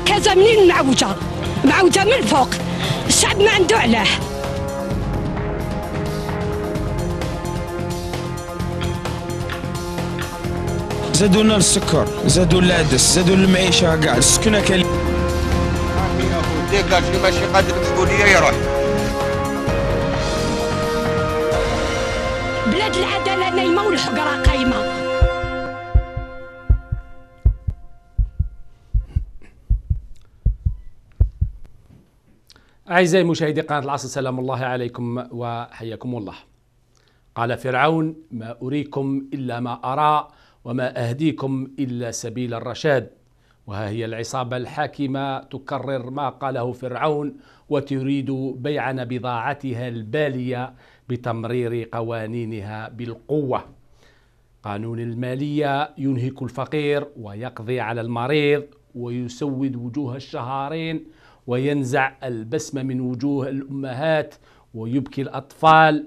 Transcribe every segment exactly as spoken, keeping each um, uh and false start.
كذا منين معوجة معوجة من فوق، الشعب ما عنده علاه. زادوا لنا السكر، زادوا العدس، زادوا المعيشة كاع السكنة كاين. قال شي ماشي قادر المسؤولية يروح. بلاد العدالة نايمة والحقرة قايمة. أعزائي مشاهدي قناة العصر، سلام الله عليكم وحياكم الله. قال فرعون: ما أريكم إلا ما أرى وما أهديكم إلا سبيل الرشاد. وها هي العصابة الحاكمة تكرر ما قاله فرعون وتريد بيع بضاعتها البالية بتمرير قوانينها بالقوة. قانون المالية ينهك الفقير ويقضي على المريض ويسود وجوه الشهارين وينزع البسمة من وجوه الأمهات ويبكي الأطفال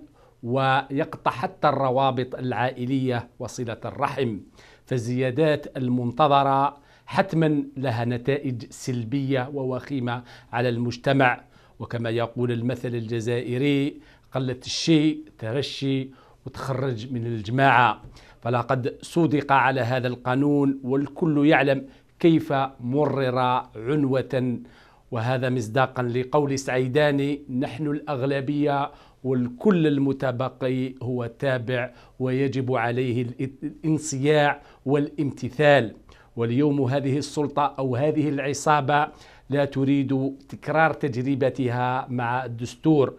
ويقطع حتى الروابط العائلية وصلة الرحم. فالزيادات المنتظرة حتما لها نتائج سلبية ووخيمة على المجتمع، وكما يقول المثل الجزائري: قلت الشيء ترشي وتخرج من الجماعة. فلقد صودق على هذا القانون والكل يعلم كيف مرر عنوة، وهذا مصداقا لقول سعيداني: نحن الأغلبية والكل المتبقي هو تابع ويجب عليه الانصياع والامتثال. واليوم هذه السلطة أو هذه العصابة لا تريد تكرار تجربتها مع الدستور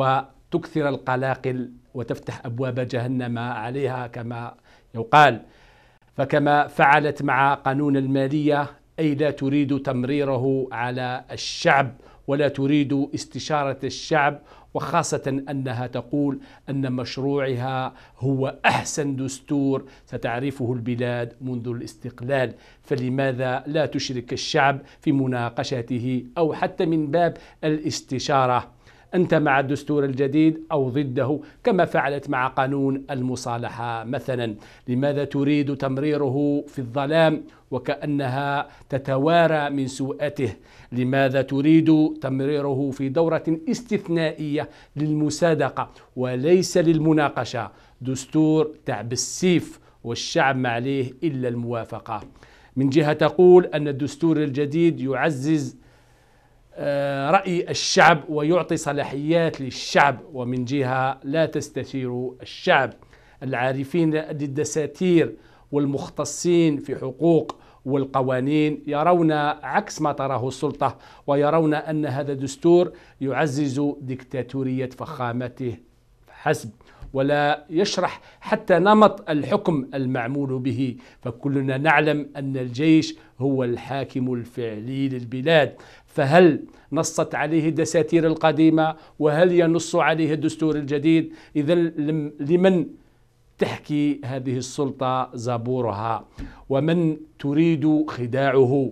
وتكثر القلاقل وتفتح أبواب جهنم عليها كما يقال. فكما فعلت مع قانون المالية، أي لا تريد تمريره على الشعب ولا تريد استشارة الشعب، وخاصة أنها تقول أن مشروعها هو أحسن دستور ستعرفه البلاد منذ الاستقلال. فلماذا لا تشرك الشعب في مناقشته أو حتى من باب الاستشارة؟ أنت مع الدستور الجديد أو ضده كما فعلت مع قانون المصالحة مثلا؟ لماذا تريد تمريره في الظلام وكأنها تتوارى من سوءته؟ لماذا تريد تمريره في دورة استثنائية للمصادقة وليس للمناقشة؟ دستور تعب السيف والشعب ما عليه إلا الموافقة. من جهة تقول أن الدستور الجديد يعزز رأي الشعب ويعطي صلاحيات للشعب، ومن جهة لا تستشير الشعب. العارفين للدساتير والمختصين في حقوق والقوانين يرون عكس ما تراه السلطة، ويرون أن هذا الدستور يعزز ديكتاتورية فخامته حسب، ولا يشرح حتى نمط الحكم المعمول به. فكلنا نعلم أن الجيش هو الحاكم الفعلي للبلاد، فهل نصت عليه الدساتير القديمة وهل ينص عليه الدستور الجديد؟ إذا لمن تحكي هذه السلطة زبورها؟ ومن تريد خداعه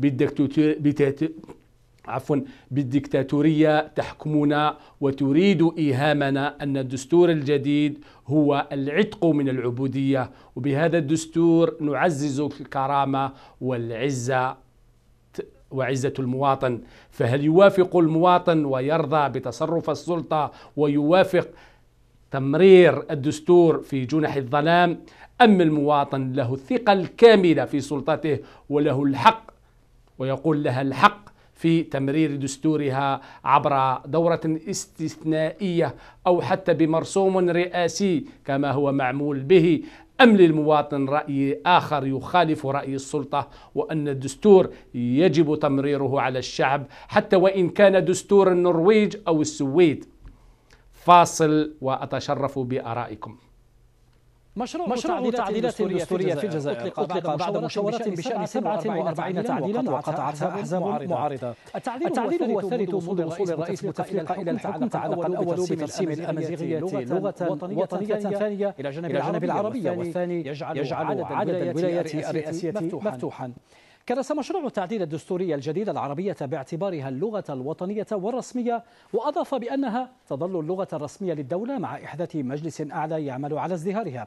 عفوا بالديكتاتورية تحكمنا وتريد إيهامنا أن الدستور الجديد هو العتق من العبودية، وبهذا الدستور نعزز الكرامة والعزة وعزة المواطن. فهل يوافق المواطن ويرضى بتصرف السلطة ويوافق تمرير الدستور في جنح الظلام، أم المواطن له الثقة الكاملة في سلطته وله الحق ويقول لها الحق في تمرير دستورها عبر دورة استثنائية أو حتى بمرسوم رئاسي كما هو معمول به؟ أم للمواطن رأي آخر يخالف رأي السلطة وأن الدستور يجب تمريره على الشعب حتى وإن كان دستور النرويج أو السويد؟ فاصل وأتشرف بآرائكم. مشروع, مشروع تعديلات الدستورية في الجزائر أطلق بعد مشاورات بشأن سبعة وأربعين تعديلا وقطعتها أحزاب معارضة. التعديل هو الثالث منذ وصول الرئيس بوتفليقة إلى الحكم. تعلق الأول بترسيم الأمازيغية لغة وطنية ثانية إلى جانب العربية، والثاني يجعل عدد الولايات الرئاسية مفتوحا. كرس مشروع التعديل الدستوري الجديد العربية باعتبارها اللغة الوطنية والرسمية، وأضاف بأنها تظل اللغة الرسمية للدولة مع إحداث مجلس أعلى يعمل على ازدهارها.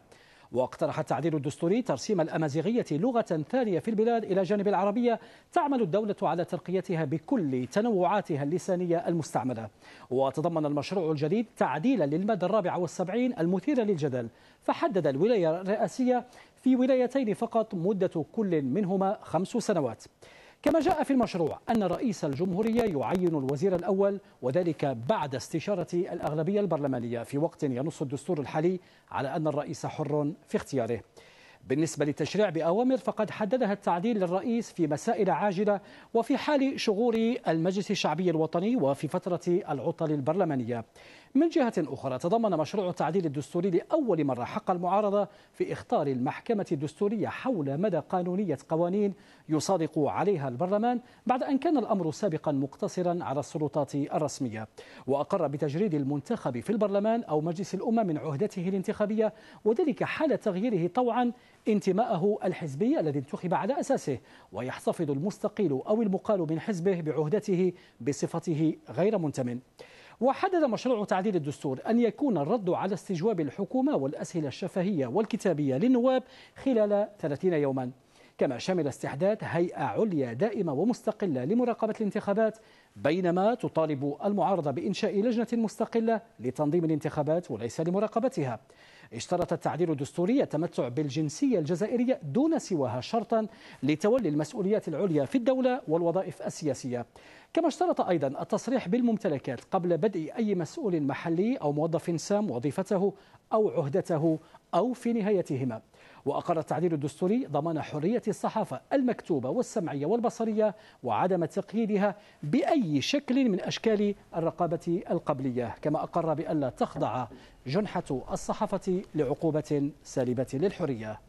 واقترح التعديل الدستوري ترسيم الأمازيغية لغة ثانية في البلاد إلى جانب العربية تعمل الدولة على ترقيتها بكل تنوعاتها اللسانية المستعملة. وتضمن المشروع الجديد تعديلا للمادة الرابعة والسبعين المثيرة للجدل، فحدد الولاية الرئاسية في ولايتين فقط مدة كل منهما خمس سنوات. كما جاء في المشروع أن رئيس الجمهورية يعين الوزير الأول، وذلك بعد استشارة الأغلبية البرلمانية، في وقت ينص الدستور الحالي على أن الرئيس حر في اختياره. بالنسبة للتشريع بأوامر فقد حددها التعديل للرئيس في مسائل عاجلة وفي حال شغور المجلس الشعبي الوطني وفي فترة العطل البرلمانية. من جهة أخرى تضمن مشروع التعديل الدستوري لأول مرة حق المعارضة في إخطار المحكمة الدستورية حول مدى قانونية قوانين يصادق عليها البرلمان، بعد أن كان الأمر سابقا مقتصرا على السلطات الرسمية. وأقر بتجريد المنتخب في البرلمان أو مجلس الأمة من عهدته الانتخابية، وذلك حال تغييره طوعا انتماءه الحزبي الذي انتخب على أساسه، ويحتفظ المستقيل أو المقال من حزبه بعهدته بصفته غير منتمٍ. وحدد مشروع تعديل الدستور أن يكون الرد على استجواب الحكومة والأسئلة الشفهية والكتابية للنواب خلال ثلاثين يوما، كما شمل استحداث هيئة عليا دائمة ومستقلة لمراقبة الانتخابات، بينما تطالب المعارضة بإنشاء لجنة مستقلة لتنظيم الانتخابات وليس لمراقبتها. اشترط التعديل الدستوري التمتع بالجنسية الجزائرية دون سواها شرطا لتولي المسؤوليات العليا في الدولة والوظائف السياسية، كما اشترط أيضا التصريح بالممتلكات قبل بدء أي مسؤول محلي أو موظف سام وظيفته أو عهدته أو في نهايتهما. وأقر التعديل الدستوري ضمان حرية الصحافة المكتوبة والسمعية والبصرية وعدم تقييدها بأي شكل من أشكال الرقابة القبلية، كما أقر بألا تخضع جنحة الصحافة لعقوبة سالبة للحرية.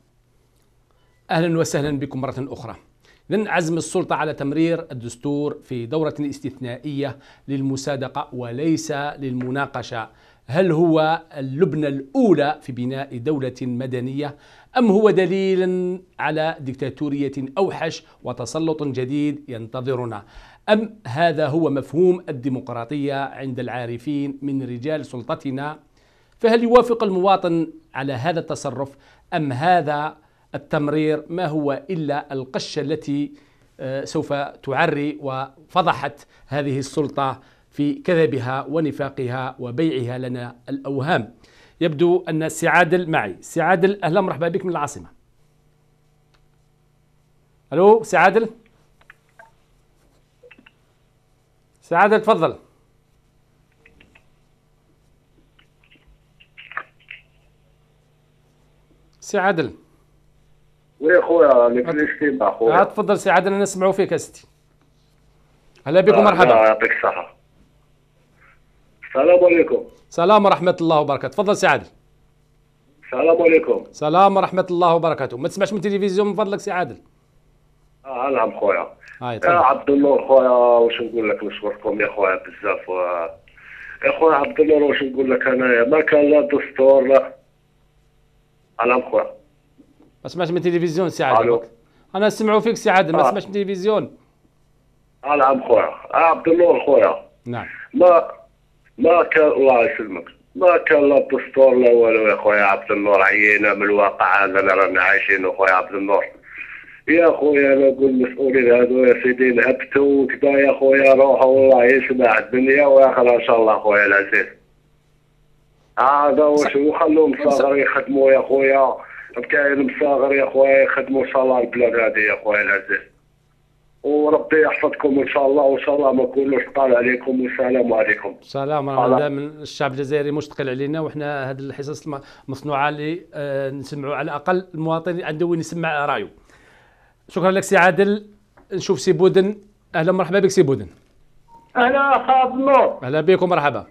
أهلا وسهلا بكم مرة أخرى. لن عزم السلطة على تمرير الدستور في دورة استثنائية للمصادقة وليس للمناقشة. هل هو اللبنة الأولى في بناء دولة مدنية، أم هو دليل على ديكتاتورية أوحش وتسلط جديد ينتظرنا؟ أم هذا هو مفهوم الديمقراطية عند العارفين من رجال سلطتنا؟ فهل يوافق المواطن على هذا التصرف، أم هذا التمرير ما هو إلا القشة التي سوف تعري وفضحت هذه السلطة في كذبها ونفاقها وبيعها لنا الأوهام؟ يبدو أن سي عادل معي. سي عادل، أهلا مرحبا بك من العاصمة. ألو سي عادل. سي عادل تفضل. سي عادل. ويا خويا اللي في الاجتماع خويا. تفضل سي عادل، أنا نسمعوا فيك يا ستي. هلا بكم مرحبا. يعطيك الصحة. السلام عليكم. سلام ورحمة الله وبركاته. تفضل سي عادل. السلام عليكم. سلام ورحمة الله وبركاته. ما تسمعش من التلفزيون من فضلك سي عادل. اه نعم خويا. هاي يا عبد النور خويا، واش نقول لك، نشكركم يا خويا بزاف. و... يا خويا عبد النور، واش نقول لك انايا، ما كان لا دستور لا. نعم خويا. ما سمعش من التلفزيون سي عادل. انا نسمعوا فيك سي عادل، ما آه. سمعش من التلفزيون. اه نعم خويا. آه عبد النور خويا. نعم. ما ما كان، الله يسلمك، ما كان لا دستور لا والو يا خويا عبد النور. عيينا من الواقع هذا اللي رانا عايشينه خويا عبد النور. يا خويا انا نقول المسؤولين هذو يا سيدي نهبتوا كذا يا خويا، روحوا والله يسمع الدنيا وياخذ ان شاء الله خويا العزيز. هذا واش وخلوهم صغار يخدموا يا خويا، كاين مصاغر يا خويا يخدموا ان شاء الله البلاد هذه يا خويا العزيز. وربي يحفظكم ان شاء الله، وان شاء الله ما نكونوش ثقال عليكم، والسلام عليكم. سلام ورحمة الله. من الشعب الجزائري مشتقل علينا، وحنا هذه الحصص مصنوعه اللي آه نسمعوا على الاقل المواطن عنده وين يسمع رايه. شكرا لك سي عادل. نشوف سي بودن. اهلا مرحبا بك سي بودن. اهلا اخ عبد النور. اهلا بكم مرحبا.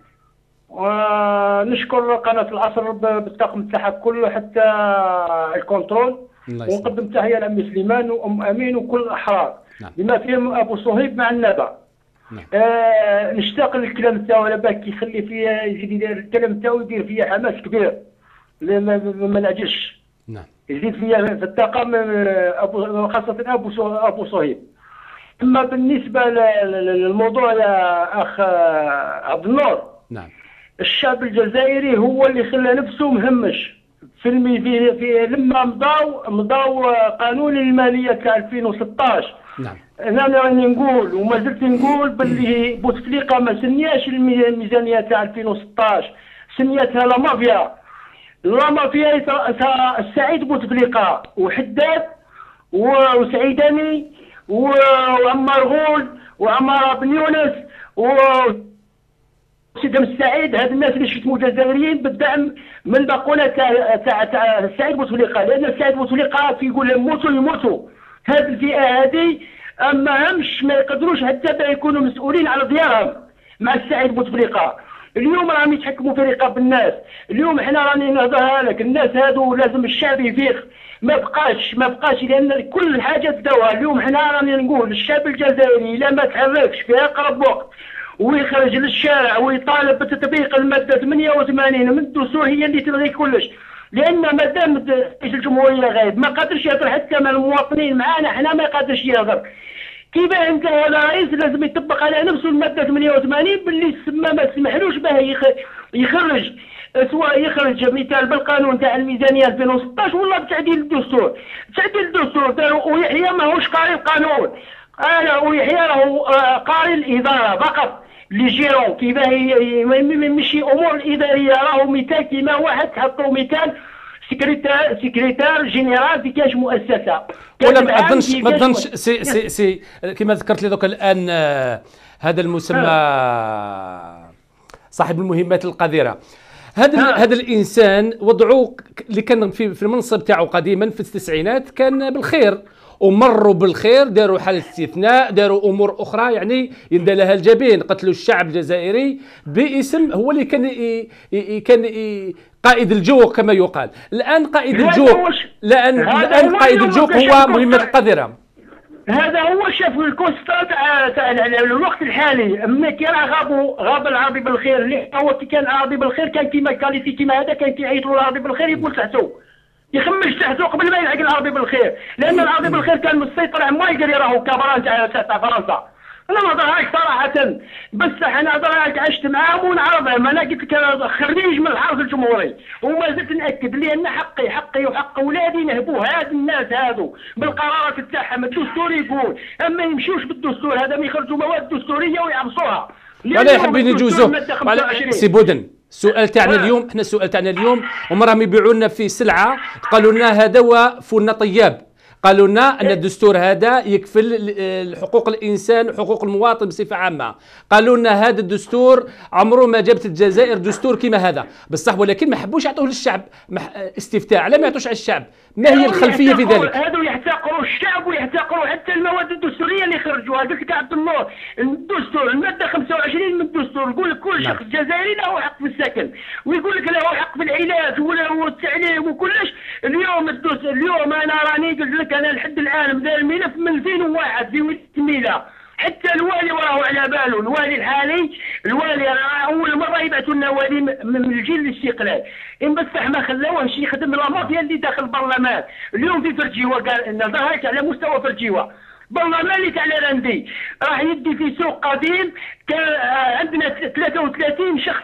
ونشكر قناه العصر بالطاقم تاعها كله حتى الكنترول، ونقدم تحيه لام سليمان وام امين وكل الاحرار. نعم. بما فيهم ابو صهيب مع النبا. نعم. آه نشتاق للكلام تاعو على بالك يخلي فيا يزيد يدير الكلام تاعو يدير فيا حماس كبير ما نعجلش. نعم. يزيد فيا في الطاقم ابو خاصه ابو ابو صهيب. اما بالنسبه للموضوع يا اخ عبد النور. نعم. الشعب الجزائري هو اللي خلى نفسه مهمش، في المي في, في لما مضاو مضاو قانون الماليه تاع ألفين وستطاش. نعم. انا راني نقول وما زلت نقول باللي بوتفليقه ما سنياش الميزانيه تاع ألفين وستطاش، سنيتها لا مافيا. لا مافيا السعيد بوتفليقه وحداد وسعيداني وعمار غول وعمار بن يونس و سيدنا السعيد، هاد الناس اللي شفتوا جزائريين بالدعم من البقوله تاع تاع تاع السعيد بوتفليقه، لان السعيد بوتفليقه كيقول لهم موتوا يموتوا. هذه الفئه هذه اما همش ما يقدروش حتى يكونوا مسؤولين على ديارهم مع السعيد بوتفليقه. اليوم راهم يتحكموا في رقاب الناس، اليوم حنا راني نهضرها لك، الناس هادو لازم الشعب يفيق، ما بقاش ما بقاش لان كل حاجه تداوها. اليوم حنا راني نقول الشعب الجزائري الا ما تحركش في اقرب وقت ويخرج للشارع ويطالب بتطبيق الماده ثمانية وثمانين من الدستور هي اللي تلغي كلش، لان ما دام رئيس الجمهوريه غايب ما قادرش يهضر حتى مع المواطنين معانا حنا ما قادرش يهضر. كيف انت هذا رئيس لازم يطبق على نفسه الماده ثمانية وثمانين باللي سما ما سمحلوش به يخرج، سواء يخرج مثال بالقانون تاع الميزانيه ألفين وستطاش ولا بتعديل الدستور. تعديل الدستور ويحيى ماهوش قاري القانون، انا ويحيى راهو قاري الاداره فقط لي جيرون كيفاه ماشي امور الاداريه. راهو مثال كيما واحد حطوا مثال سكرتير سكرتير جينيرال في كاش مؤسسه ولا ما اظنش ما اظنش سي سي سي كما ذكرت لي دوك الان آه هذا المسمى صاحب المهمات القذره. هذا هذا الانسان وضعه اللي كان في في المنصب تاعو قديما في التسعينات كان بالخير ومروا بالخير، داروا حالة استثناء، داروا امور اخرى يعني يندى لها الجبين، قتلوا الشعب الجزائري باسم هو اللي كان ي... ي... كان ي... قائد الجوق كما يقال. الان قائد الجوق الان الان قائد الجوق هو مهمة القذرة. هذا هو شاف الكونستا تاع تاع الوقت الحالي. اما كي راه غابوا غاب العربي بالخير، اللي هو كي كان العربي بالخير كان كيما كاليتي كيما هذا كان كيعيطوا العربي بالخير يقول تحتو يخمش تحتو قبل ما يلحق العربي بالخير، لان العربي بالخير كان مسيطر ما يقدر يراهو كبران تاع تاع فرنسا. انا ما نهضرهاش صراحه، بس انا نهضرهاك عشت معاهم ونعرفهم. انا قلت لك خريج من الحرس الجمهوري وما زلت ناكد لان حقي حقي وحق اولادي نهبوه. هاد الناس هادو بالقرارات تاعهم الدستور يقول، اما يمشوش بالدستور هذا ما يخرجوا مواد دستوريه ويعبصوها. ولا حابين يجوزوه. سي بودن السؤال تاعنا اليوم، احنا السؤال تاعنا اليوم هم راهم يبيعوا لنا في سلعه، قالوا لنا هذا هو فولنا طياب، قالوا لنا ان الدستور هذا يكفل حقوق الانسان وحقوق المواطن بصفه عامه، قالوا لنا هذا الدستور عمره ما جابت الجزائر دستور كما هذا بصح، ولكن ما حبوش يعطوه للشعب استفتاء. على ما يعطوش على الشعب؟ ما هي الخلفيه في ذلك؟ هذو يحتقروا الشعب ويحتقروا حتى المواد الدستوريه اللي خرجوها. قلت لك عبد النور الدستور الماده خمسة وعشرين من الدستور يقول لك كل شخص جزائري له حق في السكن، ويقول لك له حق في العلاج والتعليم وكلش. اليوم الدستور اليوم انا راني قلت لك انا لحد الان داير الملف من ألفين وواحد في التميله، حتى الوالي وراه على باله. الوالي الحالي الوالي اول مره يبعثوا لنا والي من الجيل الاستقلال، ان بصح ما خلاوهش يخدم لا مافيا اللي داخل البرلمان. اليوم في فرجيوه قال نظهرت على مستوى فرجيوه برلماني تاع لاندي راح يدي في سوق قديم. كان عندنا ثلاثة وثلاثين شخص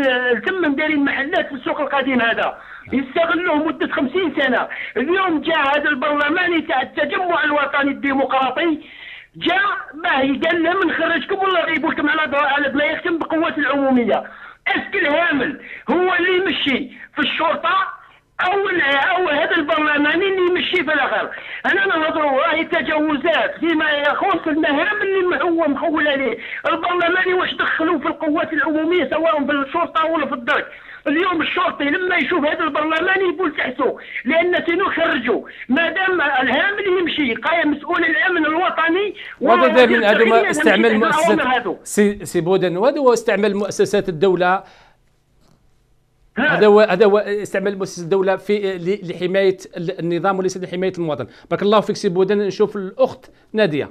تم دايرين محلات في السوق القديم هذا يستغلوه مده خمسين سنه. اليوم جاء هذا البرلماني تاع التجمع الوطني الديمقراطي جاء باه قال لهم نخرجكم ولا نغيبوا لكم على على بلا يختم بقوات العموميه. اسك الهامل هو اللي يمشي في الشرطه او او هذا البرلماني اللي يمشي في الاخر. انا نهضروا راهي تجاوزات فيما يخص المهام اللي هو مخول عليه البرلماني. واش دخلوا في القوات العموميه سواء في الشرطه ولا في الدرك؟ اليوم الشرطي لما يشوف هذا البرلماني يقول تحته، لان تنو خرجوا ما دام الهامل يمشي قايم مسؤول الامن الوطني. وهذا من هذا استعمال مؤسسات سي سي بودن، وهذا هو استعمال مؤسسات الدوله. هذا هو هذا هو استعمال مؤسسات الدوله في لحمايه النظام وليس لحمايه المواطن. بارك الله فيك سي بودن. نشوف الاخت ناديه.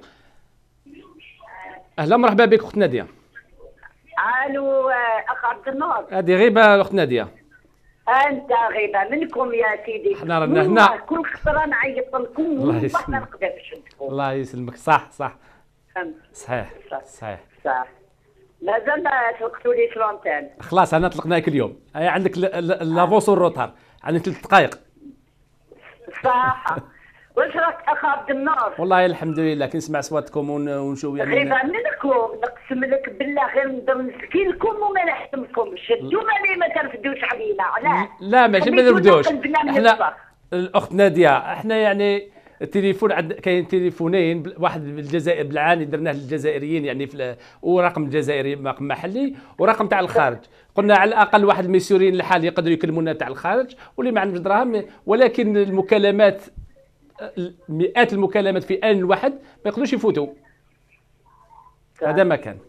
اهلا مرحبا بك اخت ناديه. الو اخ عبد النور. هذه غيبه الاخت ناديه. انت غيبه منكم يا سيدي. احنا رانا هنا كل خطره نعيط لكم الله يسلمك. الله يسلمك. صح صح صحيح صحيح صح. مازال ما توقفتوا لي شلونتان. خلاص انا طلقناك اليوم. هاي عندك لافونس والروتار. عندي ثلاث دقائق. صح. واش راك اخ عبد النور؟ والله الحمد لله كنسمع صوتكم ونشوف يعني غير منكم نقسم لك بالله غير نقدر نسكي لكم وما نحكمكمش، انتوما اللي ما ترفدوش علينا. علاه؟ لا ماشي ما نرفدوش، احنا الاخت ناديه احنا يعني التليفون عند كاين تليفونين، واحد بالجزائر بالعاني درناه للجزائريين يعني في ورقم جزائري رقم محلي ورقم تاع الخارج، قلنا على الاقل واحد الميسورين الحال يقدروا يكلمونا تاع الخارج واللي ما عندوش دراهم، ولكن المكالمات مئات المكالمات في آن واحد ما يقدروش يفوتوا. هذا ما كان.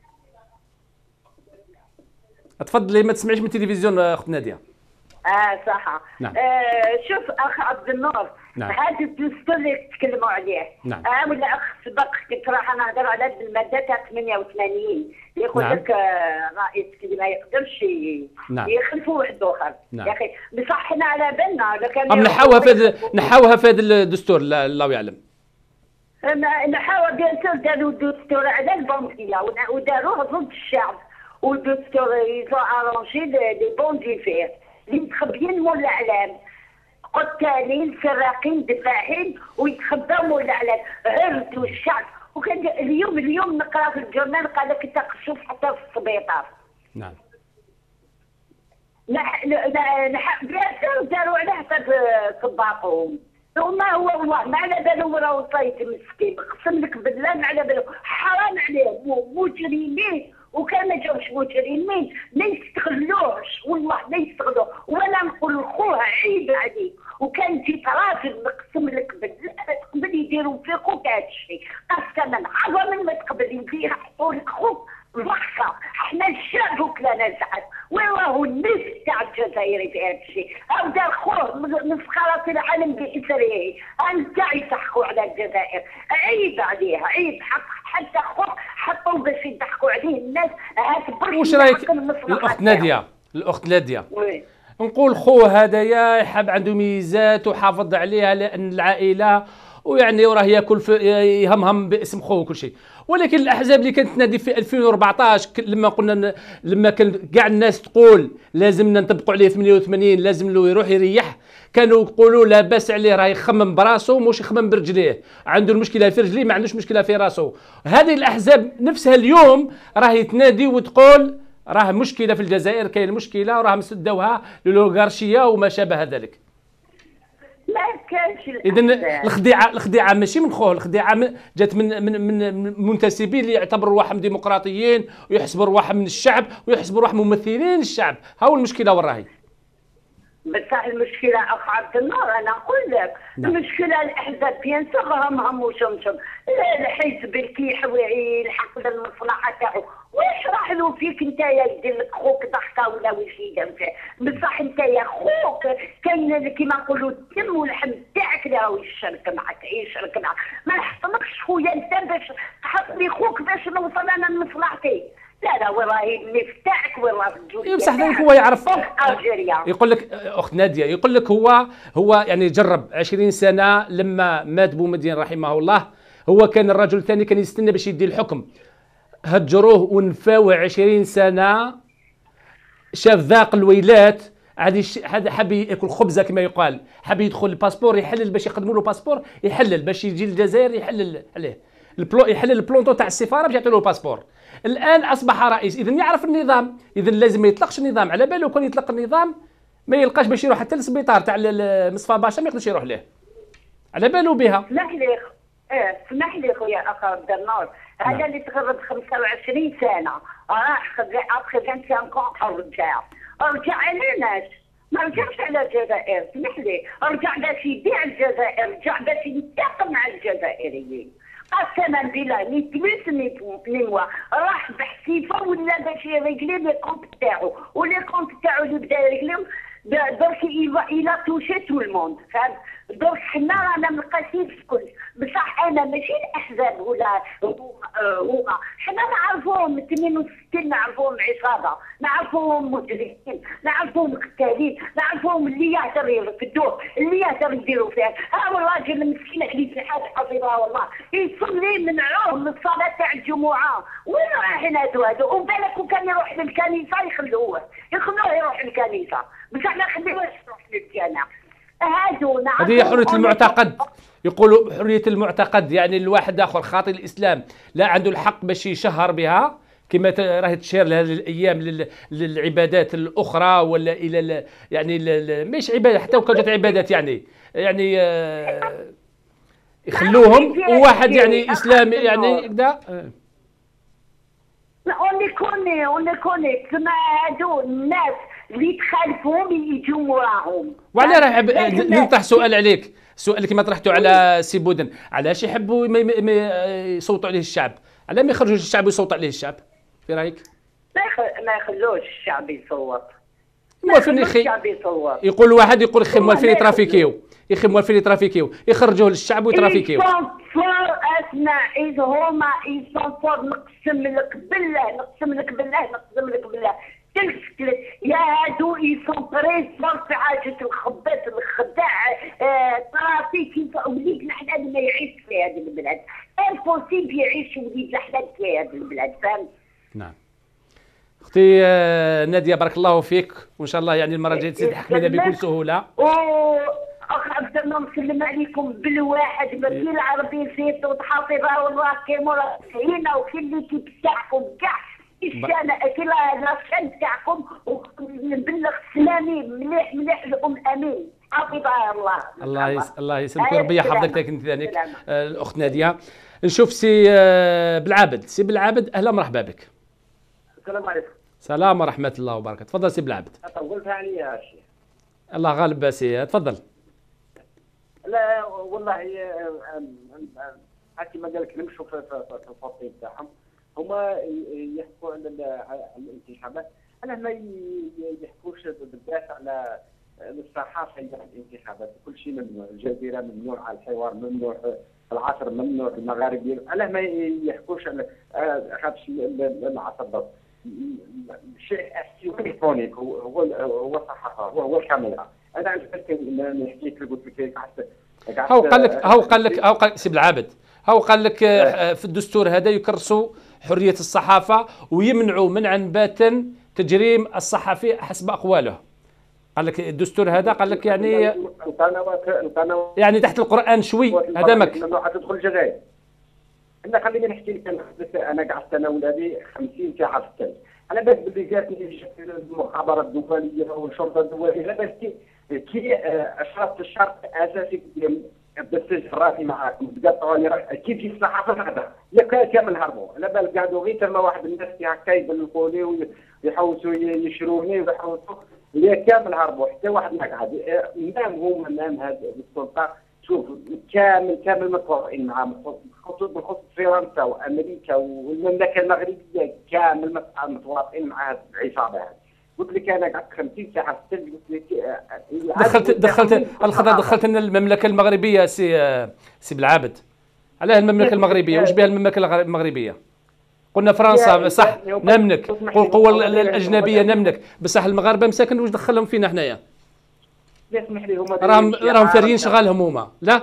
تفضلي ما تسمعيش من التلفزيون اخت ناديه. اه صح. نعم. آه شوف اخ عبد النور، نعم. هذا الدستور اللي تتكلموا عليه، نعم. اه ولا اخ سبق كنت راح نهضر على الماده تاع ثمانية وثمانين يقول نعم. لك آه رئيس اللي ما يقدرش نعم. يخلفوا واحد اخر. نعم. يا اخي بصح حنا على بالنا لو كان ام نحاوها في هذا نحاوها في هذا الدستور الله يعلم. نحاول بيان سور داروا الدستور على البنكيه وداروه ضد الشعب، والدستور يزو ارونجي دي بون دي فير اللي متخبيين مول الاعلام، قتالين سراقين دفاعين ويتخباو مول الاعلام، هرتوا الشعب. وكان اليوم اليوم نقرا في الجورنال قال لك تقشف حتى في السبيطار. نعم. نح نح بيان سور داروا عليه حتى في الباطون. وما هو والله ما على بالهم راه وصيت مسكين، اقسم لك بالله ما على بالهم، حرام عليه مجرمين، وكان ما جاوش مجرمين ما يستغلوش، والله ما يستغلوه، ولا نقول خوه عيب عليك، وكان في ترافض نقسم لك بالله تقبل يديروا فيك وكاع هادشي، قسما عظما ما تقبل فيه حطوا لك خوك ضحكه، حنا الشعب وكلانا ساعات، والله الناس تاع الجزائري في هذا الشيء، هاو دار خوه من فقرات العالم بإثره، انت يضحكوا على الجزائر، عيب عليها، عيب حق حتى خوه حطوا باش يضحكوا عليه الناس. واش رايك الاخت ناديه الاخت ناديه نقول خوه هذايا يحب عنده ميزات وحافظ عليها لان العائله ويعني وراه ياكل يهمهم باسم خوه وكل شيء، ولكن الاحزاب اللي كانت تنادي في ألفين وأربعطاش لما قلنا لما كان كاع الناس تقول لازمنا نطبقوا عليه ثمانية وثمانين لازم له يروح يريح، كانوا يقولوا لا باس عليه راه يخمم براسه مش يخمم برجليه، عنده المشكله في رجليه ما عندوش مشكله في راسه. هذه الاحزاب نفسها اليوم راهي تنادي وتقول راه مشكله في الجزائر، كاين مشكله وراهم سدوها للوغارشيه وما شابه ذلك. ما كانش اذا الخديعه الخديعه ماشي من خوه، الخديعه جات من من من منتسبين اللي يعتبروا رواحهم ديمقراطيين ويحسبوا رواحهم من الشعب ويحسبوا رواحهم ممثلين الشعب، هاو المشكله وراهي. بصح المشكله اخ عبد النور انا نقول لك نعم. المشكله الاحزاب بيان سور هم هم وشمشم، الحزب اللي يحوي يلحق للمصلحه تاعو، واش راح له فيك انت يدير لك خوك ضحكه ولا واش يدير فيه؟ بصح انت يا خوك كاين كيما نقولوا الدم واللحم تاعك اللي راهو يشارك معك يشارك معك، ما نحطمكش خويا انت باش تحط لي خوك باش نوصل انا لمصلحتي. لا لا وراهي المفتاح وراه الجوليه. بصح ذلك هو يعرف يقول لك اخت ناديه يقول لك هو هو يعني جرب عشرين سنه لما مات بومدين رحمه الله، هو كان الرجل الثاني كان يستنى باش يدي الحكم، هجروه ونفاوه عشرين سنه، شاف ذاق الويلات عاد هذا حاب ياكل خبزه كما يقال، حاب يدخل الباسبور يحلل باش يقدموا له باسبور يحلل باش يجي للجزائر يحلل عليه البلو يحلل البلونطو تاع السفاره باش يعطوا له الباسبور. الان اصبح رئيس، اذا يعرف النظام، اذا لازم ما يطلقش النظام، على باله كون يطلق النظام ما يلقاش باش يروح حتى للسبيطار تاع مصطفى باشا ما يقدرش يروح ليه، على باله بها. اسمح لي اه اسمح لي خويا اخ عبد النور، هذا اللي تغرب خمسة وعشرين سنه راح خذ ابخي خمسة وعشرين رجع رجع عليناش ما رجعش على الجزائر، اسمح لي رجع باش يبيع الجزائر، رجع باش ينتقم على الجزائريين قسما بالله ني بلوس ني موا، راح بحسيفه ولا باش يريكلي لي كونت تاعو، ولي كونت تاعو اللي بدا يريكليهم درك إلا توشي تو الموند، فهمت؟ درك حنا رانا مقاسين في الكل، بصح انا ماشي الاحزاب ولا هما، حنا نعرفوهم اثنين وستين نعرفوهم عصابه، نعرفوهم مجرمين، نعرفوهم قتالين، نعرفوهم اللي يهدر يرفدوه، اللي يهدر يديروا فيه، ها هو الراجل المسكين اللي في حاجه حفظها والله، يصلي منعوه من الصلاه تاع الجمعه، وين رايحين هادو هادو؟ وبالك وكان يروح للكنيسه يخلوه، يخلوه يروح للكنيسه، بصح ما خليوهاش تروح للجامع. هادو نعم. هذه حرية المعتقد، يقولوا حرية المعتقد، يعني الواحد آخر خاطي الإسلام لا عنده الحق باش يشهر بها كما راهي تشير لهذه الأيام للعبادات الأخرى ولا إلى يعني مش عبادة، حتى وكان جات عبادات يعني يعني آه يخلوهم وواحد يعني إسلامي يعني كذا. اوني كوني اوني كوني تسمى هادو الناس اللي يتخالفوهم يجوا موراهم. وعلى راه نطرح سؤال عليك، سؤال كما طرحته على سي بودن، علاش يحبوا ما يصوتوا عليه الشعب؟ على ما يخرجوش الشعب ويصوت عليه الشعب؟ في رايك؟ ما ما يخلوش الشعب يصوت. موالفين يخي يقول واحد يقول خي موالفين يترافيكيو، يخي موالفين يترافيكيو، يخرجوه للشعب ويترافيكيو. اسمع إذا هما يصنفور، نقسم لك بالله نقسم لك بالله نقسم لك بالله تلفت يا هادو يسون صار في حاجة الخبات الخداع ترافيك وليد الحلال ما يعيش في هذه البلاد، امبوسيبل يعيش وليد الحلال في هذه البلاد، فهمت؟ نعم. اختي ناديه بارك الله فيك، وان شاء الله يعني المره الجايه تزيد تحكمينا بكل سهوله. اخ عبد الله نسلم عليكم بالواحد ما في العربي فيت وتحافظها والله كيما هنا وفي اللي بتاعكم كاع الشان اكل الشان تاعكم، ونبلغ سلامي مليح مليح لام امين حافظها الله. الله يس... الله يسلمك ربي يحفظك انت ثانيك الاخت ناديه. نشوف سي بالعابد، سي بالعابد اهلا مرحبا بك. السلام عليكم. السلام ورحمه الله وبركاته، تفضل سي بالعابد. طولت علي يا شيخ. الله غالب سي، تفضل. لا والله حتى ما قال لك نمشوا في في الفصيل تاعهم، هما يحكوا على الانتخابات، انا ما يحكوش بالذات على الصحافه اللي على الانتخابات، كل شيء ممنوع، الجزيره ممنوع، الحوار ممنوع، العصر ممنوع، المغاربي علاه ما يحكوش على هذا العصر بالضبط. الشيء الالكترونيك هو هو الصحافه، هو هو الكاميرا. انا عندي حكيت لك قلت لك هو قال لك هو قال لك هو قال سي بالعابد، هو قال لك في الدستور هذا يكرسوا حريه الصحافه ويمنعوا منعا باتا تجريم الصحفي حسب اقواله. قال لك الدستور هذا قال لك يعني يعني تحت القران شوي هدمك. ممنوع تدخل الجزائر. انا خليني نحكي لك، انا انا قعدت انا ولادي خمسين ساعه في الثلج، على بالك باللي جاتني المخابرات الدوليه والشرطه الدوليه، على بالك كي اشرفت الشرط اساسي بالسجن الراسي معاكم تقطعوني كيف في الصحافه هذا يا كامل هربوا، على بالك قعدوا غير تما واحد الناس هكا يبلغوا لي ويحوسوا يشروني ويحوسوا يا كامل هربوا، حتى واحد ما قعد نام هما نام هذه السلطه. شوف كامل كامل متواطئين معاهم، بالخصوص بالخصوص فرنسا وامريكا والمملكه المغربيه كامل متواطئين مع هذه العصابه هذه. قلت لك انا قعدت خمسين ساعه في الثلج، قلت لك دخلت دخلت الخطا دخلت لنا المملكه المغربيه سي سي بالعابد. علاه المملكه المغربيه؟ واش بها المملكه المغربيه؟ قلنا فرنسا صح نملك، القوى الاجنبيه نملك، بصح المغاربه مساكن واش دخلهم فينا حنايا؟ اسمح لي هما راهم راهم فارين شغالهم هما. لا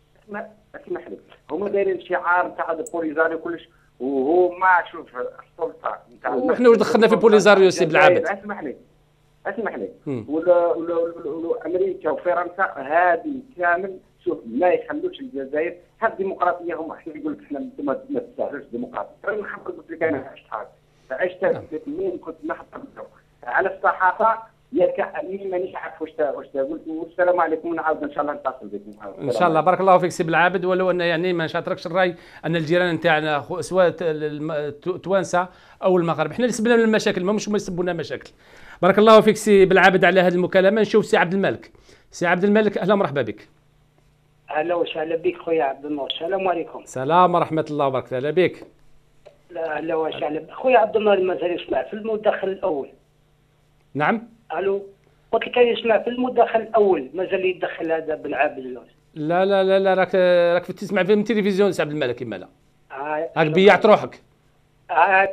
اسمح لي هما دايرين شعار تاع البوليزاريو كلش، وهما شوف السلطه نتاع وحنا واش دخلنا في بوليزاريو سي بالعابد؟ اسمح لي اسمح لي ولا ولا امريكا وفرنسا هذه كامل شوف ما يخلوش الجزائر. هذه الديمقراطيه هما احنا يقول لك احنا ما تستاهلوش ديمقراطيه. انا نخبر قلت لك انا عشت هذا، عشت من كنت نحضر على الصحافه ياك مانيش عارف واش واش قلت. والسلام عليكم، ونعاود ان شاء الله نتصل بكم ان شاء الله. بارك الله فيك سي بالعابد. ولو ان يعني ما نشاطركش الراي ان الجيران نتاعنا سواء التوانسه او المغرب احنا اللي سبنا من المشاكل، ما مش هما يسبوا لنا مشاكل. بارك الله فيك سي بالعابد على هذه المكالمه. نشوف سي عبد الملك. سي عبد الملك اهلا مرحبا بك. اهلا وسهلا بك خويا عبد النور. السلام عليكم. السلام ورحمه الله وبركاته. اهلا بك. اهلا وسهلا خويا عبد النور. مازال يسمع في المداخل الاول. نعم. الو قلت لك يسمع في المداخل الاول، مازال يدخل هذا بالعابد. لا لا لا لا راك راك تسمع في التلفزيون سي عبد الملك كما لا. هاك بيعت روحك. آه.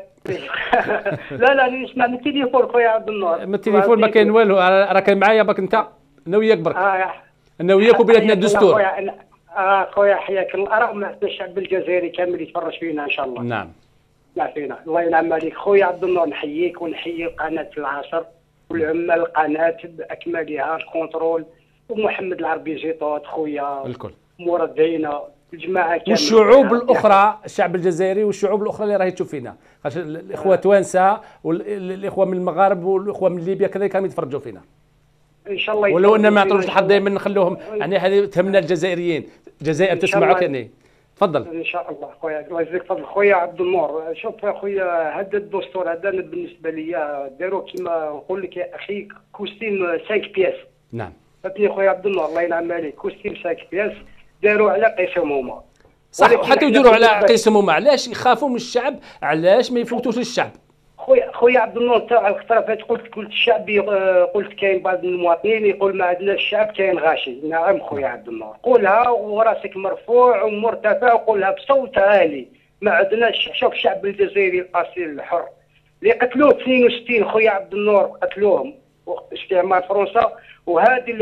لا لا نسمع من التليفون خويا عبد النور. من التليفون ما كاين والو، راك معايا باك انت انا وياك برك. اه انا وياك وبيناتنا الدستور. خويا اه خويا حياك الله. راه الشعب الجزائري كامل يتفرج فينا ان شاء الله. نعم. لا فينا الله ينعم عليك خويا عبد النور. نحييك ونحيي قناه العصر والعمال القناه باكملها الكونترول، ومحمد العربي زيطوط خويا الكل مراد دينا الجماعه كامل، والشعوب الاخرى، الشعب الجزائري والشعوب الاخرى اللي راهي تشوف فينا، الاخوه التوانسه والاخوه من المغارب والاخوه من ليبيا كذلك كانوا يتفرجوا فينا ان شاء الله. ولو ان ما يعطونوش الحظ دائما نخلوهم، يعني هذه تهمنا الجزائريين، الجزائر تسمعوا كاني. تفضل. ان شاء الله خويا، الله يجزيك فضل خويا عبد النور. شوف خويا هذا الدستور هذا بالنسبه لي داروا كما نقول لك يا اخي كوستيم خمسة بياس. نعم. فهمتني خويا عبد النور الله ينعم عليك، كوستيم خمسة بياس داروا على قسم هما. صح، وحتى يديروا على قسم هما، علاش يخافوا من الشعب؟ علاش ما يفوتوش للشعب؟ خويا خويا عبد النور تاع الخطره فات قلت قلت الشعب، قلت كاين بعض المواطنين يقول ما عندنا الشعب كاين غاشي. نعم خويا عبد النور، قولها وراسك مرفوع ومرتفع وقولها بصوت عالي، ما عندناش. شوف الشعب الجزائري الاصيل الحر اللي قتلوه اثنين وستين خويا عبد النور، قتلوهم وقت استعمار فرنسا، وهذه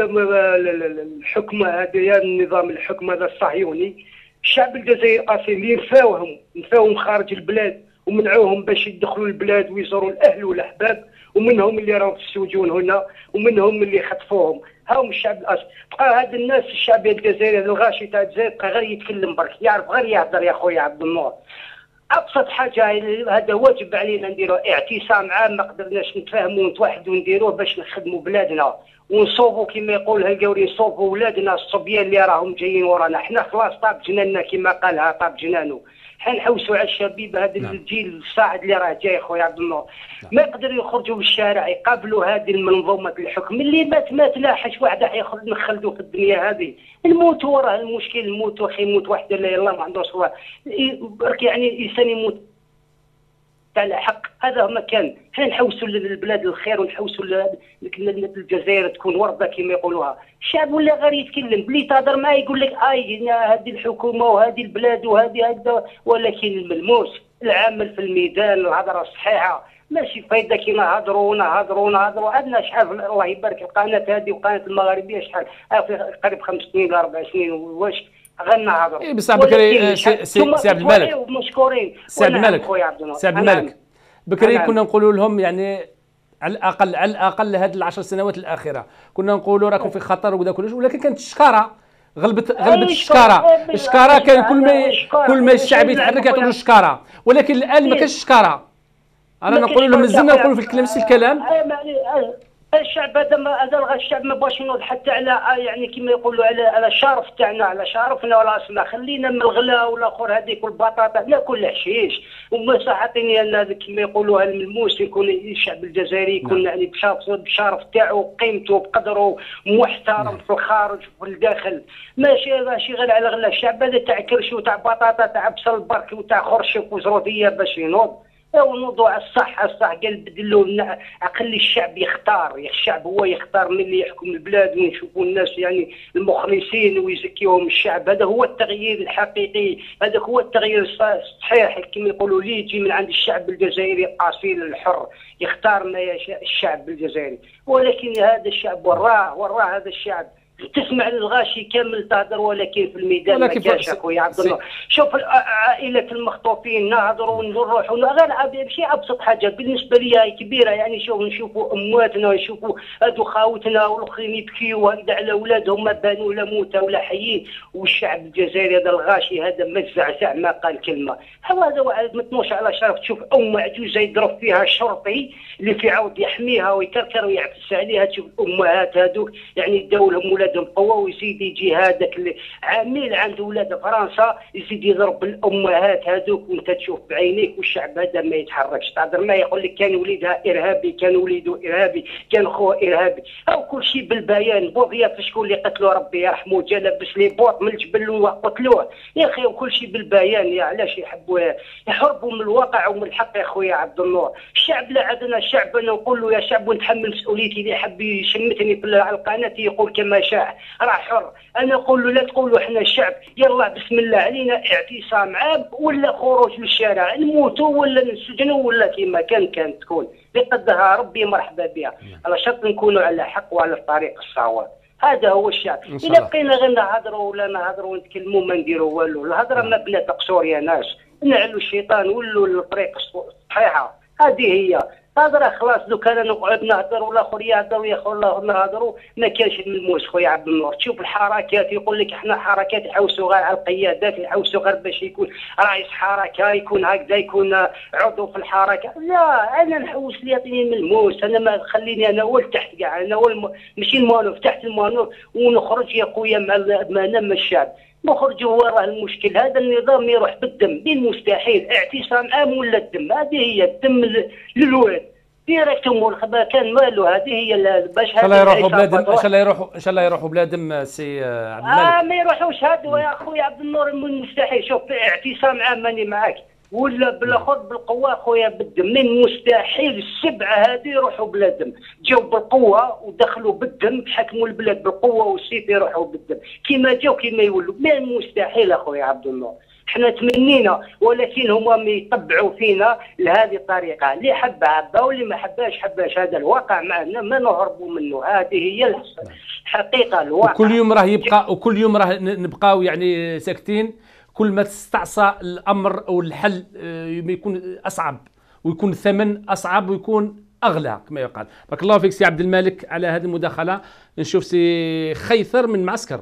الحكمه هذه النظام الحكم هذا الصهيوني، الشعب الجزائري الاصيل اللي نفاوهم نفاوهم خارج البلاد ومنعوهم باش يدخلوا البلاد ويزوروا الاهل والاحباب، ومنهم اللي راهم في السجون هنا، ومنهم اللي خطفوهم. هاهم الشعب الاصلي. بقى هاد الناس الشعب الجزائري الغاشي تاع الجزائر بقى غير يتكلم برك، يعرف غير يهضر يا خويا عبد النور. ابسط حاجه هذا واجب علينا نديروا اعتصام عام، ما قدرناش نتفاهموا ونتوحدوا نديروه باش نخدموا بلادنا ونصوبوا كما يقولها القوري، نصوبوا ولادنا الصبيان اللي راهم جايين ورانا. حنا خلاص طاب جناننا كما قالها طاب جنانه، حنحوسوا على الشبيب هذا نعم. الجيل الصاعد اللي راه جاي خويا عبد النور نعم. ما يقدروا يخرجوا للشارع يقابلوا هذه المنظومه الحكم اللي مات مات لا حاش واحد يخرج نخلدوا في الدنيا هذه. نموتوا وراه المشكل، نموتوا اخي يموت واحد لا يلا ما عندوش الله برك، يعني الانسان يموت على حق. هذا ما كان. حنا نحوسوا للبلاد الخير ونحوسوا للجزائر تكون ورده كما يقولوها. الشعب ولا غير يتكلم بلي تهضر معاه يقول لك اي هذه الحكومه وهذه البلاد وهذه هذا، ولكن الملموس العمل في الميدان الهضره الصحيحه ماشي فايده كيما هضروا ونهضروا ونهضروا. عندنا شحال الله يبارك القناه هذه وقناه المغاربيه شحال قريب خمس سنين اربع سنين واش غنهضروا. اي بصح بكري سي عبد الملك مشكورين سي عبد الملك سي عبد الملك بكري كنا نقولوا لهم يعني على الاقل على الاقل هذه العشر سنوات الاخيره كنا نقولوا راكم في خطر وكذا كلش، ولكن كانت الشكاره غلبت غلبت الشكاره. الشكاره كان كل ما كل ما الشعب يتحرك يعطوا الشكاره، ولكن الان ما كاينش الشكاره. انا نقول لهم مازلنا نقولوا في الكلام نفس الكلام. الشعب هذا ما هذا الشعب ما بغاش ينوض حتى على يعني كما يقولوا على على الشرف تاعنا، على شرفنا ولا اصلا. خلينا من الغلا والاخر هذيك والبطاطا ناكل الحشيش وما صحتني انا كما يقولوا الملموس يكون الشعب الجزائري يكون يعني بشرف بالشرف تاعو وقيمته بقدره محترم في الخارج وفي الداخل. ماشي ماشي غير على الغلا. الشعب هذا تاع كرش وتاع بطاطا تاع بصل برك وتاع خرشف وزروديه باش ينوض. الموضوع الصح الصح قال بدلوا عقل الشعب يختار. الشعب هو يختار من اللي يحكم البلاد ونشوفوا الناس يعني المخلصين ويزكيهم الشعب. هذا هو التغيير الحقيقي، هذا هو التغيير الصحيح كما يقولوا لي يجي من عند الشعب الجزائري الاصيل الحر يختار ما يشاء الشعب الجزائري. ولكن هذا الشعب وراه وراه هذا الشعب تسمع للغاشي كامل تهضر، ولكن في الميدان ما كاش اخويا عبد الله. شوف عائله المخطوفين نهضروا ونروحوا غير شيء ابسط حاجه بالنسبه لي هي كبيره. يعني شوف نشوفوا امواتنا ونشوفوا هذو خاوتنا والاخرين يبكيوا هكذا على اولادهم ما بانوا لا موتى ولا حيين، والشعب الجزائري هذا الغاشي هذا ما زعزع ما قال كلمه. هذا واحد ما تنوش على شرف. تشوف ام عجوزه يضرب فيها الشرطي اللي في عود يحميها ويكركر ويعفس عليها. تشوف الامهات هذوك يعني داو لهم ولادهم قوه ويزيد يجي هذاك اللي عامل عند ولاد فرنسا يزيد يضرب الامهات هذوك وانت تشوف بعينيك والشعب هذا ما يتحركش. تهضر ما يقول لك كان وليدها ارهابي كان وليده ارهابي كان خوه ارهابي او كل شيء بالبيان. بوضيات شكون اللي قتلوا ربي يرحمه جا لبس لي بوط من الجبل وقتلوه يا اخي وكل شيء بالبيان. يا علاش يحبوا يحربوا من الواقع ومن الحق يا خويا عبد النور. الشعب لا عندنا الشعب انا نقول له يا شعب ونتحمل مسؤوليتي. اللي حب يشمتني في القناه يقول كما شاء راه حر. انا نقول له لا تقولوا احنا الشعب يلا بسم الله علينا اعتصام عام ولا خروج للشارع نموتوا ولا نسجنوا ولا كما كان كانت تكون اللي قدرها ربي مرحبا بها. على شرط نكونوا على حق وعلى الطريق الصواب. هذا هو الشعب. اذا بقينا غير نهضروا ولا نهضروا ونتكلموا ما نديروا والو. الهضره ما بلا تقصور يا ناس. نعلوا الشيطان ولوا الطريق الصحيحه. هذه هي هضره خلاص. لو كان نقعد نهضر والاخر يهضر ويا خويا نهضروا ما كانش الملموس خويا عبد النور. تشوف الحركات يقول لك احنا حركات يحوسوا غير على القيادات، يحوسوا غير باش يكون رئيس حركه، يكون هكذا، يكون عضو في الحركه. لا انا نحوس لي يعطيني الملموس، انا ما خليني انا هو تحت كاع، انا هو الم... ماشي المانوف تحت المانوف، ونخرج يا خويا مع الامانه مع الشعب. نخرج هو راه المشكل هذا النظام يروح بالدم، من مستحيل اعتصام عام ولا الدم، هذه هي الدم للواد ديريكتوم كان والو. هذه هي باش ان شاء الله يروحوا بلادهم، ان شاء الله يروحوا ان شاء الله يروحوا بلادهم سي عبد الملك. اه ما يروحوش هذا يا خويا عبد النور، من مستحيل. شوف اعتصام عام ماني معاك ولا بالاخر بالقوه خويا بالدم، من مستحيل السبعه هذه يروحوا بلادهم. جاو بالقوه ودخلوا بالدم، حكموا البلاد بالقوه والسيف يروحوا بالدم كيما جاو كيما يولوا. من مستحيل اخويا عبد النور. احنا تمنينا ولكن هما يطبعوا فينا لهذه الطريقه، اللي حب عبا واللي ما حباش حباش. هذا الواقع معنا ما نهربوا منه، هذه هي الحقيقه الواقع. وكل يوم راه يبقى وكل يوم راه نبقاو يعني ساكتين. كل ما تستعصى الامر او الحل يكون اصعب، ويكون الثمن اصعب، ويكون اغلى كما يقال. بارك الله فيك سي عبد الملك على هذه المداخله. نشوف سي خيثر من معسكر.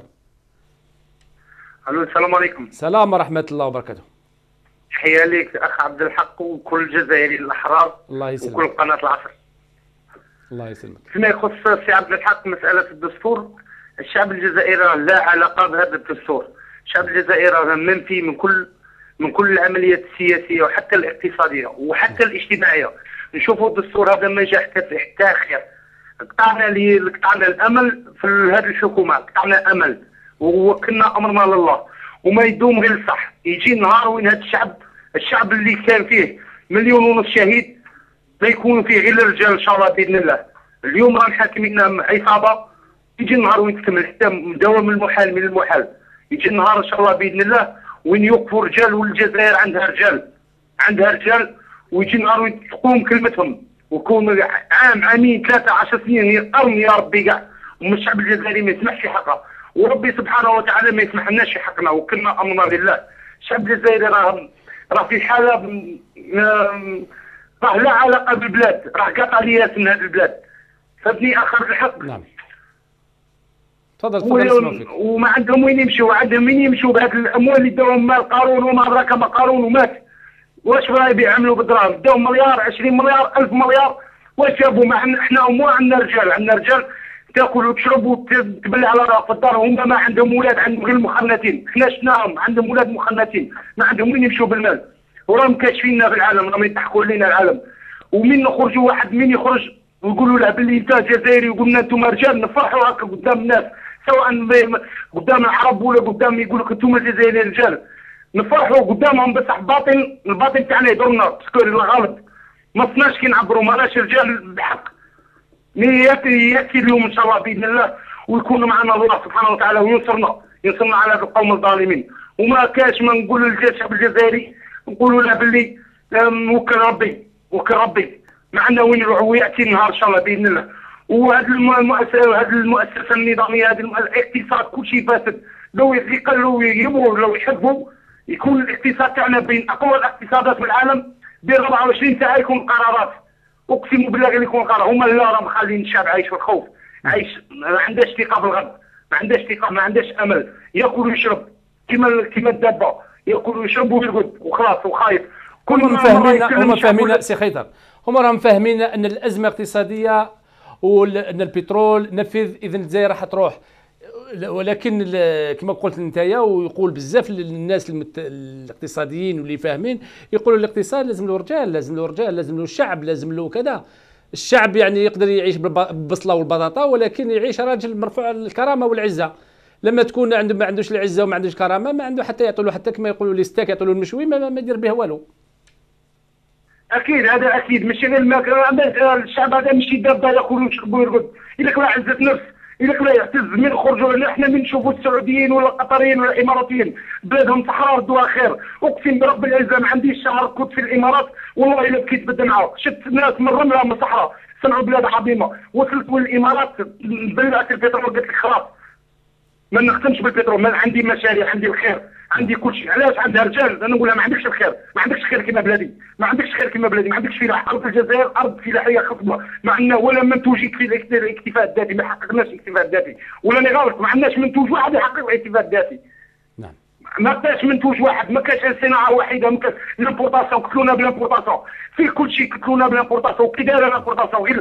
الو السلام عليكم. السلام ورحمه الله وبركاته. تحيه لك اخ عبد الحق وكل الجزائري الاحرار. الله يسلمك. وكل قناه العصر. الله يسلمك. فيما يخص سي عبد الحق مساله الدستور، الشعب الجزائري لا علاقه بهذا الدستور. الشعب الجزائري منفي من كل من كل العمليات السياسيه وحتى الاقتصاديه وحتى الاجتماعيه. نشوفوا الدستور هذا ما جا حتى حتى خير. قطعنا لي قطعنا الامل في هذه الحكومه، قطعنا امل ووكلنا امرنا لله، وما يدوم غير الصح. يجي نهار وين هذا الشعب الشعب اللي كان فيه مليون ونص شهيد ما يكون فيه غير الرجال ان شاء الله باذن الله. اليوم راه حاكمين عصابه، يجي النهار وين تكمل حتى دوام المحال من المحال. يجي النهار ان شاء الله باذن الله وين يوقفوا رجال، والجزائر عندها رجال عندها رجال ويجي النهار وين تقوم كلمتهم. وكون عام عامين ثلاثه عشر سنين قرن يا ربي كاع، ومن الشعب الجزائري ما يسمحش حقه، وربي سبحانه وتعالى ما يسمح لناش في حقنا، وكلنا امرنا لله. الشعب الجزائري راه راه في حاله راه لا علاقه بالبلاد، راه قاطع لياس من هذه البلاد. فهمتني اخر الحق؟ نعم. تفضل تفضل. وما عندهم وين يمشوا، عندهم وين يمشوا بهذه الاموال اللي داوهم مال قارون وما ادراك ما قارون ومات. واش راه يعملوا بالدراهم؟ داوهم مليار عشرين مليار ألف مليار. واش جابوا؟ ما احنا مو عندنا رجال، عندنا رجال تاكل وتشرب وتبلع على راك في الدار. هما ما عندهم ولاد، عندهم غير المخنثين. حنا شفناهم عندهم ولاد مخنثين ما عندهم وين يمشوا بالمال، وراهم كاشفيننا في العالم، راهم يضحكوا علينا العالم. ومن نخرجوا واحد من يخرج ويقولوا له باللي انت جزائري وقلنا انتم رجال، نفرحوا هكا قدام الناس، سواء قدام العرب ولا قدام يقول لك انتم الجزائريين رجال، نفرحوا قدامهم. بصح باطن الباطن تاعنا يضرنا باسكو الغالب ما صناش كي نعبروا، ماناش رجال بحق. ياتي ياتي اليوم ان شاء الله باذن الله ويكون معنا الله سبحانه وتعالى وينصرنا ينصرنا على هذا القوم الظالمين. وما كاش ما نقولوا للشعب الجزائري نقولوا له باللي وكل ربي وكل ربي معنا وين نروحوا، وياتي النهار ان شاء الله باذن الله. وهذه المؤسسه هذه المؤسسه النظاميه هذه الاقتصاد كل شيء فاسد. لو يقلوا يبغوا لو يحبوا يكون الاقتصاد تاعنا بين اقوى الاقتصادات في العالم، بين أربعة وعشرين ساعه يكون قرارات. اقسم بالله اللي يكون قرار. هما لا راهم مخلين الشعب عايش في الخوف، عايش ما عندهاش ثقه في الغد، ما عندهاش ثقه، ما عندهاش امل. ياكل ويشرب كيما كيما الدابه، ياكل ويشرب ويرقد وخلاص وخايف. هم فاهمين هم فاهمين سي خيثر، هم راهم فاهمين ان الازمه اقتصاديه وان البترول نفذ، اذا الجزائر راح تروح. ولكن كما قلت نتايا، ويقول بزاف للناس الاقتصاديين واللي فاهمين، يقولوا الاقتصاد لازم له رجال، لازم له رجال، لازم له شعب، لازم له كذا. الشعب يعني يقدر يعيش بالبصله والبطاطا، ولكن يعيش راجل مرفوع الكرامه والعزه. لما تكون عنده ما عندوش العزه وما عندوش كرامه، ما عنده حتى يعطوا له حتى كما يقولوا لي ستاك، يعطوا له المشوي ما, ما يدير به والو. اكيد هذا اكيد، ماشي غير الشعب هذا ماشي دابا ياكل ويشرب ويرقد. الا كان عزه نفس، الا كان يعتز من يخرجوا. احنا من نشوفوا السعوديين ولا القطريين ولا الاماراتيين بلادهم صحراء ردوها خير. اقسم برب العزه ما عنديش شهر كنت في الامارات والله الا بكيت بالدمعه. شفت ناس من الرمله من الصحراء صنعوا بلاد عظيمه. وصلت للامارات بلعت البترول قلت لك خلاص ما نخدمش بالبترول، ما عندي مشاريع، عندي الخير، عندي كل شيء. علاش عندها رجال؟ انا نقولها ما عندكش الخير، ما عندكش خير كما بلادي، ما عندكش خير كما بلادي، ما عندكش فلاح. ارض الجزائر ارض فلاحيه خصبه، ما عندنا ولا منتوج في الاكتفاء الذاتي، ما حققناش الاكتفاء الذاتي. ولا انا غلط، ما عندناش منتوج واحد يحقق الاكتفاء الذاتي. نعم. ما كاش منتوج واحد، ما كاش صناعه واحده، ما كاش لامبورطاسيون، قتلونا بلامبورطاسيون، في كل شيء قتلونا بلامبورطاسيون. كي دايره لامبورطاسيون غير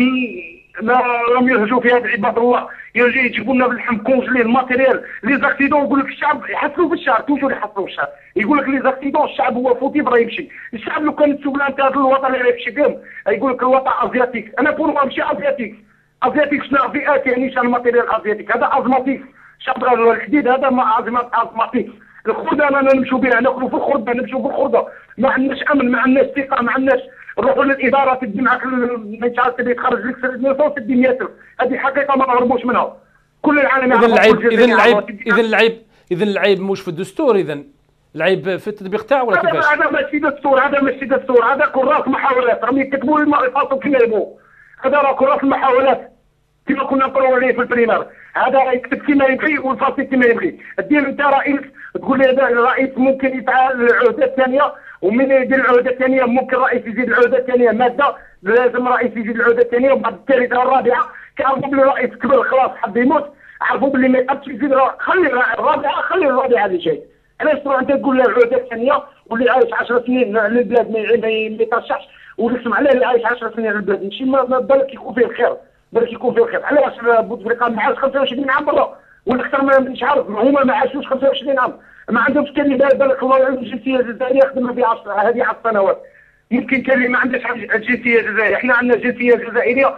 ما راهم يرجعوا في هذا عباد الله، يرجعوا يجيبوا لنا باللحم كونجلي الماتيريال لي زاكسيدون. يقول لك الشعب يحصلوا في الشعب، توجور يحصلوا في الشعب، يقول لك لي زاكسيدون الشعب هو فوتي برا يمشي. الشعب لو كان تسول انت هذا الوطن اللي يمشي فيهم يقول لك الوطن ازياتيك. انا بور ماشي ازياتيك، ازياتيك شنو فئات يعني شنو الماتيريال ازياتيك، هذا ازماتيك. الشعب الحديد هذا ما ازماتيك. الخردة انا نمشوا بها، ناكلوا في الخردة، نمشوا في الخردة، ما عندناش امن، ما عندناش ثقة، ما عندناش. نروحوا للاداره تدي معك مش عارف تبي تخرج لك سيرتيفيكاسيون تدي متر، هذه حقيقه ما نهربوش منها. كل العالم اذا العيب اذا العيب اذا العيب اذا العيب مش في الدستور، اذا العيب في التطبيق تاعو ولا كيفاش؟ هذا ماشي دستور، هذا ماشي دستور، هذا كراس محاولات راهم يكتبوا لنا يفاصلوا كيما يبغوا. هذا راه كراس المحاولات كيما كنا نقولوا عليه في البريمير. هذا راه يكتب كيما يبغي ويفاصل كيما يبغي. دير انت رئيس تقول لي هذا الرئيس ممكن يفعل العهده الثانيه، ومن يدير العهده الثانيه ممكن الرئيس يزيد العهده الثانيه ماده، لازم الرئيس يزيد العهده الثانيه وبعد الثالثه والرابعه. كيعرفوا بلي الرئيس كبر خلاص حب يموت، عرفوا بلي ما يقدش يزيد، خلي الرابعه خلي الرابعه اللي جاي. علاش تروح انت تقول له العهده الثانيه واللي عايش عشر سنين للبلاد ما يترشحش، ونسمع عليه اللي عايش عشر سنين للبلاد ماشي ما بالك يكون فيه الخير، بالك يكون فيه الخير. علاش بوتفليقه ما عاش خمسة وعشرين عام برا ولا اكثر من مش عارف، هما ما عاشوش خمسة وعشرين عام، ما عندهمش كان اللي بالك الله عنده الجنسيه الجزائريه يخدم في عشر هذه عشر سنوات. يمكن كان اللي ما عندهش الجنسيه الجزائريه، احنا عندنا الجنسيه الجزائريه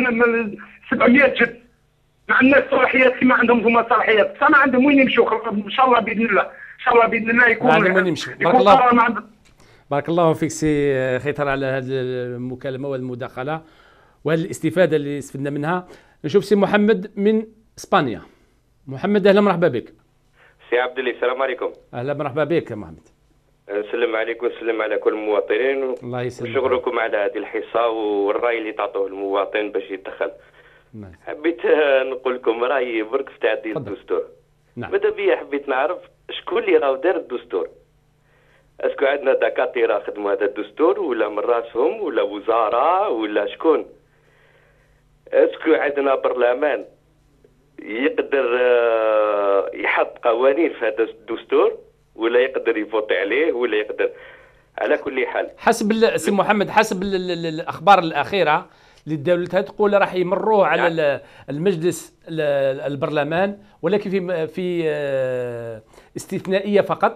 من سبعمية جد، ما عندناش صلاحيات كما عندهم هما صلاحيات، بصح ما عندهم وين يمشوا. ان شاء الله باذن الله، ان شاء الله باذن الله يكون عندهم وين يمشوا. بارك الله بارك الله فيك سي خيطر على هذه المكالمه والمداخله والاستفاده اللي استفدنا منها. نشوف سي محمد من اسبانيا. محمد اهلا مرحبا بك. سي عبد الله السلام عليكم. اهلا مرحبا بك يا محمد. نسلم عليكم ونسلم على كل المواطنين. الله يسلمك. وشكركم على هذه الحصه والراي اللي تعطوه المواطن باش يتدخل. نعم. حبيت نقول لكم رايي برك في تعديل الدستور. نعم. ماذا بيا حبيت نعرف شكون اللي راهو دار الدستور. اسكو عندنا دكاتره خدموا هذا الدستور ولا من راسهم ولا وزاره ولا شكون؟ اسكو عندنا برلمان يقدر يحط قوانين في هذا الدستور ولا يقدر يفوت عليه ولا يقدر؟ على كل حال حسب سي محمد، حسب الاخبار الاخيره للدولة تقول راح يمروه على يعني المجلس البرلمان، ولكن في في استثنائيه فقط،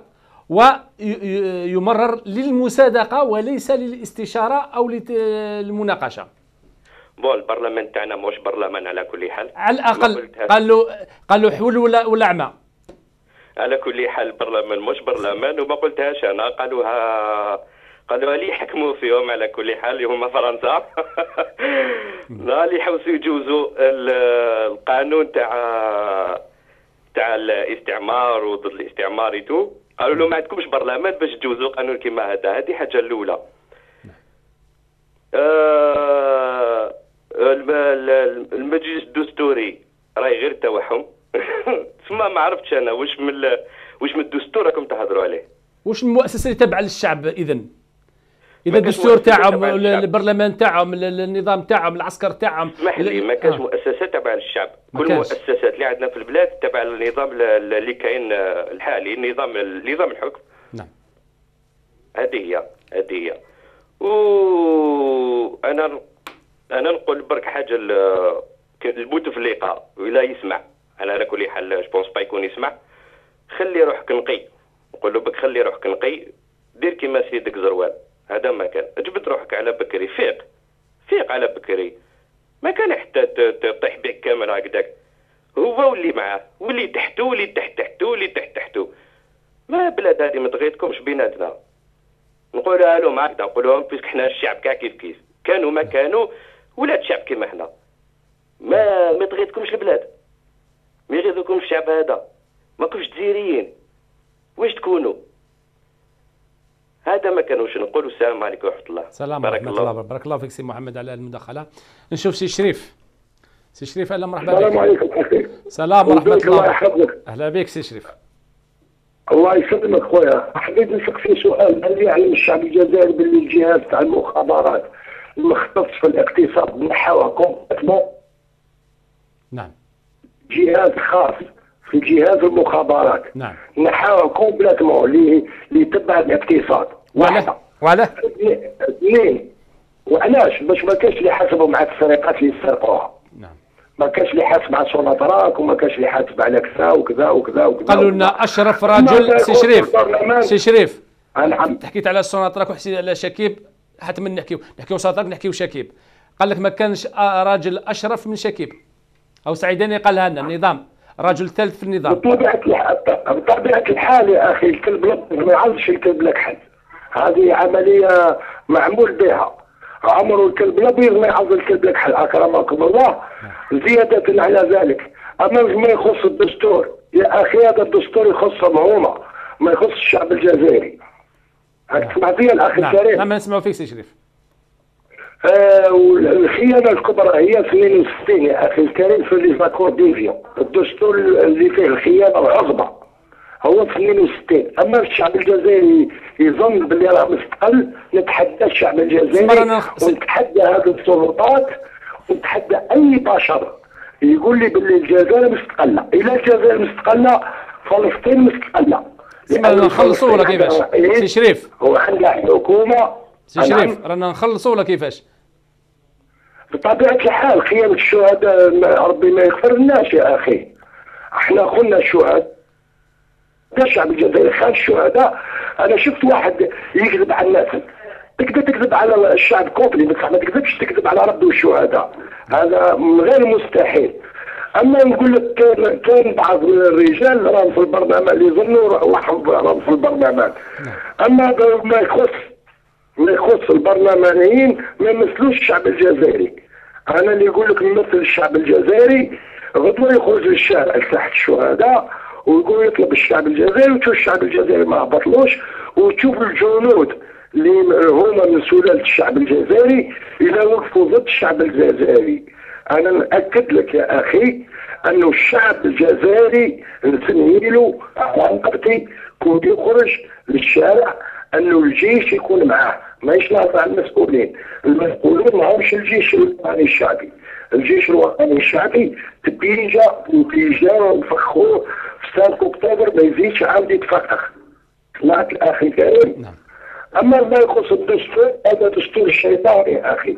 ويمرر للمصادقه وليس للاستشاره او للمناقشه. بون البرلمان تاعنا موش برلمان على كل حال، على الاقل قال له قال له حول ولا ولا اعمى. على كل حال البرلمان موش برلمان، وما قلتهاش انا، قالوها قالوها لي يحكموا فيهم على كل حال هما فرنسا. لا اللي يحوسوا يجوزوا القانون تاع تاع الاستعمار وضد الاستعمار تو، قالوا له ما عندكمش برلمان باش تجوزوا قانون كيما هذا. هذه حاجه الاولى. آه المجلس الدستوري راهي غير توهم. تسمى ما عرفتش انا واش من واش من الدستور راكم تهضروا عليه، واش المؤسسه اللي تابعه للشعب. اذا اذا الدستور تاعهم البرلمان تاعهم النظام تاعهم العسكر تاعهم، اسمح لي ما كانش آه. مؤسسات تابعه للشعب. كل المؤسسات اللي عندنا في البلاد تابعه للنظام اللي كاين الحالي، النظام نظام الحكم. نعم هذه هي هذه هي. وانا انا نقول برك حاجه البوتفليقه ولا يسمع، انا على كل حال جوبونس با يكون يسمع. خلي روحك نقي، نقول له بك خلي روحك نقي، دير كيما سيدك زروال. هذا ما كان، جبد روحك على بكري، فيق فيق على بكري، ما كان حتى تطيح بك كامل هكذاك. هو واللي معاه واللي تحته واللي تحت تحته واللي تحت تحته. ما بلاد هذه ما تغيتكمش بيناتنا. نقولها لهم هكذا، نقول لهم بيسك حنا الشعب كاع كيف كيف، كانوا ما كانوا ولاد شعب كيما حنا. ما ما تغيتكمش البلاد، ما يغيظكمش الشعب هذا، ما كنتش جزائريين، واش تكونوا؟ هذا ما كانوش نقولوا. السلام عليكم ورحمه الله. السلام ورحمه الله. بارك الله فيك سي محمد على المداخله. نشوف سي شريف. سي شريف اهلا مرحبا بك. السلام عليكم اخي. سلام ورحمه الله. الله يحفظك. اهلا بك سي شريف. الله يسلمك خويا، حبيت نسألك في سؤال. هل يعلم الشعب الجزائري باللي الجهاز تاع المخابرات المختص في الاقتصاد نحوها كومبليتمون؟ نعم. جهاز خاص في جهاز المخابرات. نعم. نحوها كومبليتمون اللي يتبع الاقتصاد. وعلاه؟ وعلاه؟ اثنين. وعلاش؟ باش ما كانش اللي يحاسبوا مع السرقات اللي يسرقوها. نعم. ما كانش اللي يحاسب على سوناطراك وما كانش اللي يحاسب على كذا وكذا وكذا وكذا. قالوا لنا اشرف رجل سي شريف. سي شريف. نعم. حكيت على سوناطراك وحكيت على شكيب، حتى من نحكيو نحكيو سوناطراك نحكيو شكيب. قال لك ما كانش راجل اشرف من شكيب. او سعيداني قالها لنا النظام، رجل ثالث في النظام. بطبيعه الحال بطبيعه الحال يا اخي الكلب الابيض ما يعرفش الكلب الاكحل. هذه عمليه معمول بها. عمر الكلب الابيض ما يعرف الكلب الاكحل اكرمكم الله. زياده على ذلك، اما ما يخص الدستور يا اخي، هذا الدستور يخصهم هما، ما يخص الشعب الجزائري. تسمع فيا الاخ الكريم؟ نعم نسمعوا فيك سي شريف. آه والخيانه الكبرى هي اثنين وستين يا اخي الكريم في ليزاكور ديفيون، الدستور اللي فيه الخيانه العظمى هو اثنين وستين. اما الشعب الجزائري يظن باللي راه مستقل، نتحدى الشعب الجزائري ونتحدى هذه السلطات ونتحدى اي بشر يقول لي باللي الجزائر مستقله. الى الجزائر مستقله فلسطين مستقله. رانا نخلصوا ولا كيفاش؟ سي شريف وعندها حكومه. سي شريف رانا نخلصوا ولا كيفاش؟ بطبيعه الحال خيانه الشهداء ربي ما يغفر لناش يا اخي. احنا خلنا الشهداء، الشعب الجزائري خان الشهداء. انا شفت واحد يكذب على الناس، تقدر تكذب على الشعب كوبلي بصح ما تكذبش تكذب على ربي والشهداء، هذا غير مستحيل. اما نقول لك كان كان بعض الرجال راهم في البرنامج اللي يظنوا راهم راهم في البرنامج، اما ما يخص ما يخص البرلمانيين ما يمثلوش الشعب الجزائري. انا اللي يقول لك نمثل الشعب الجزائري، غدوه يخرج للشارع تحت الشهداء ويقول يطلب الشعب الجزائري، وتشوف الشعب الجزائري ما هبطلوش، وتشوف الجنود اللي هما من سلاله الشعب الجزائري الى وقفوا ضد الشعب الجزائري. انا ناكد لك يا اخي انه الشعب الجزائري نسنيلو على رقبتي كون يخرج للشارع، انه الجيش يكون معاه، ماهيش نهضر على المسؤولين، المسؤولين ماهمش الجيش الوطني الشعبي، الجيش الوطني الشعبي تبيجا وتيجا ونفخوه في سنة اكتوبر ما يزيدش عاود يتفخخ. سمعت الاخي الكريم؟ نعم. اما ما يخص الدستور هذا دستور الشيطان يا اخي.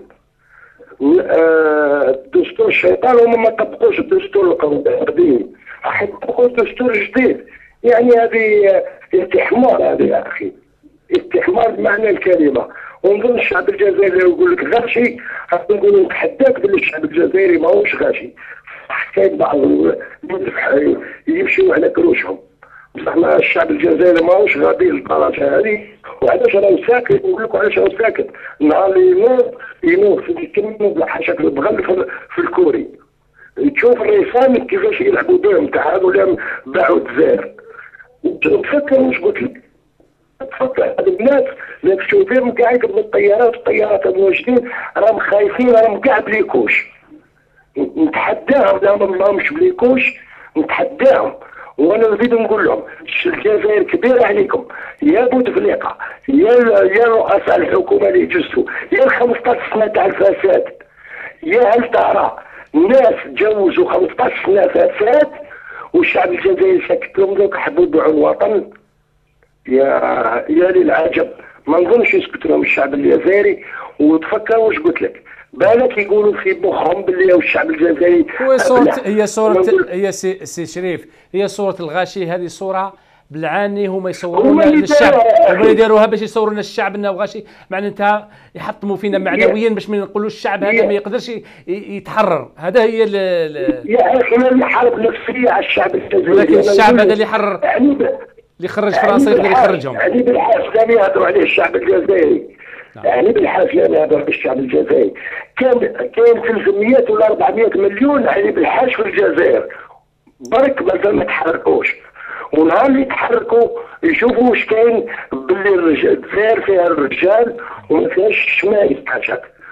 آه دستور الشيطان هم ما طبقوش الدستور القديم، احب يطبقوا دستور جديد. يعني هذه استحمار هذه يا اخي، استحمار بمعنى الكلمه. ونظن الشعب الجزائري يقول لك غاشي، نقول نتحداك باللي الشعب الجزائري ماهوش غاشي. حكايه بعض يمشيوا على كروشهم، بصح الشعب الجزائري ماهوش غادي للدرجه هذه. وعلاش راهو ساكت؟ نقول لكم علاش راهو ساكت. النهار اللي ينوض ينوض في الكلمه حاشاك البغل في الكوري، تشوف الريفان كيفاش يلعبوا بهم تاع هذول باعوا الجزائر. تفكر واش قلت لك، تفكر هاد الناس اللي مشاو فيهم كاع يقبلوا الطيارات، الطيارات الموجودين راهم خايفين، راهم كاع بليكوش. نتحداهم لا ماهمش بليكوش، نتحداهم. وانا نزيد نقول لهم الجزائر كبيره عليكم، يا بوتفليقه يا يا رؤساء الحكومه اللي جزتوا، يا ال خمسطاش سنه تاع الفساد، يا هل ترى الناس تجوزوا خمسطاش سنه فساد والشعب الجزائري ساكت لهم دوك حبوا يبيعوا الوطن. يا يا للعجب، ما نظنش يسكت لهم الشعب الجزائري. وتفكر واش قلت لك، بالك يقولوا في مخهم باللي الشعب الجزائري هو صورة هي صورة هي سي, سي شريف هي صورة الغاشي. هذه صورة بالعاني هما يصورونا للشعب، هما يديروها باش يصوروا لنا الشعب انه غاشي، معناتها يحطموا فينا معنويا باش ما نقولوا الشعب هذا ما يقدرش يتحرر. هذا هي يا اخي اللي حارب نفسيه على الشعب الجزائري، ولكن الشعب هذا اللي يحرر اللي خرج فرنسا يقدر يخرجهم. يعني بالحاج كانوا يهضروا عليه الشعب الجزائري، يعني بالحاج كانوا يهضروا على الشعب الجزائري. كان كاين ثلاثمية ولا أربعمية مليون يعني بالحاج في الجزائر، برك مازال ما تحركوش. ونهار اللي يتحركوا يشوفوا واش كاين باللي الجزائر فيها الرجال وما فيهاش الشمال حاجات،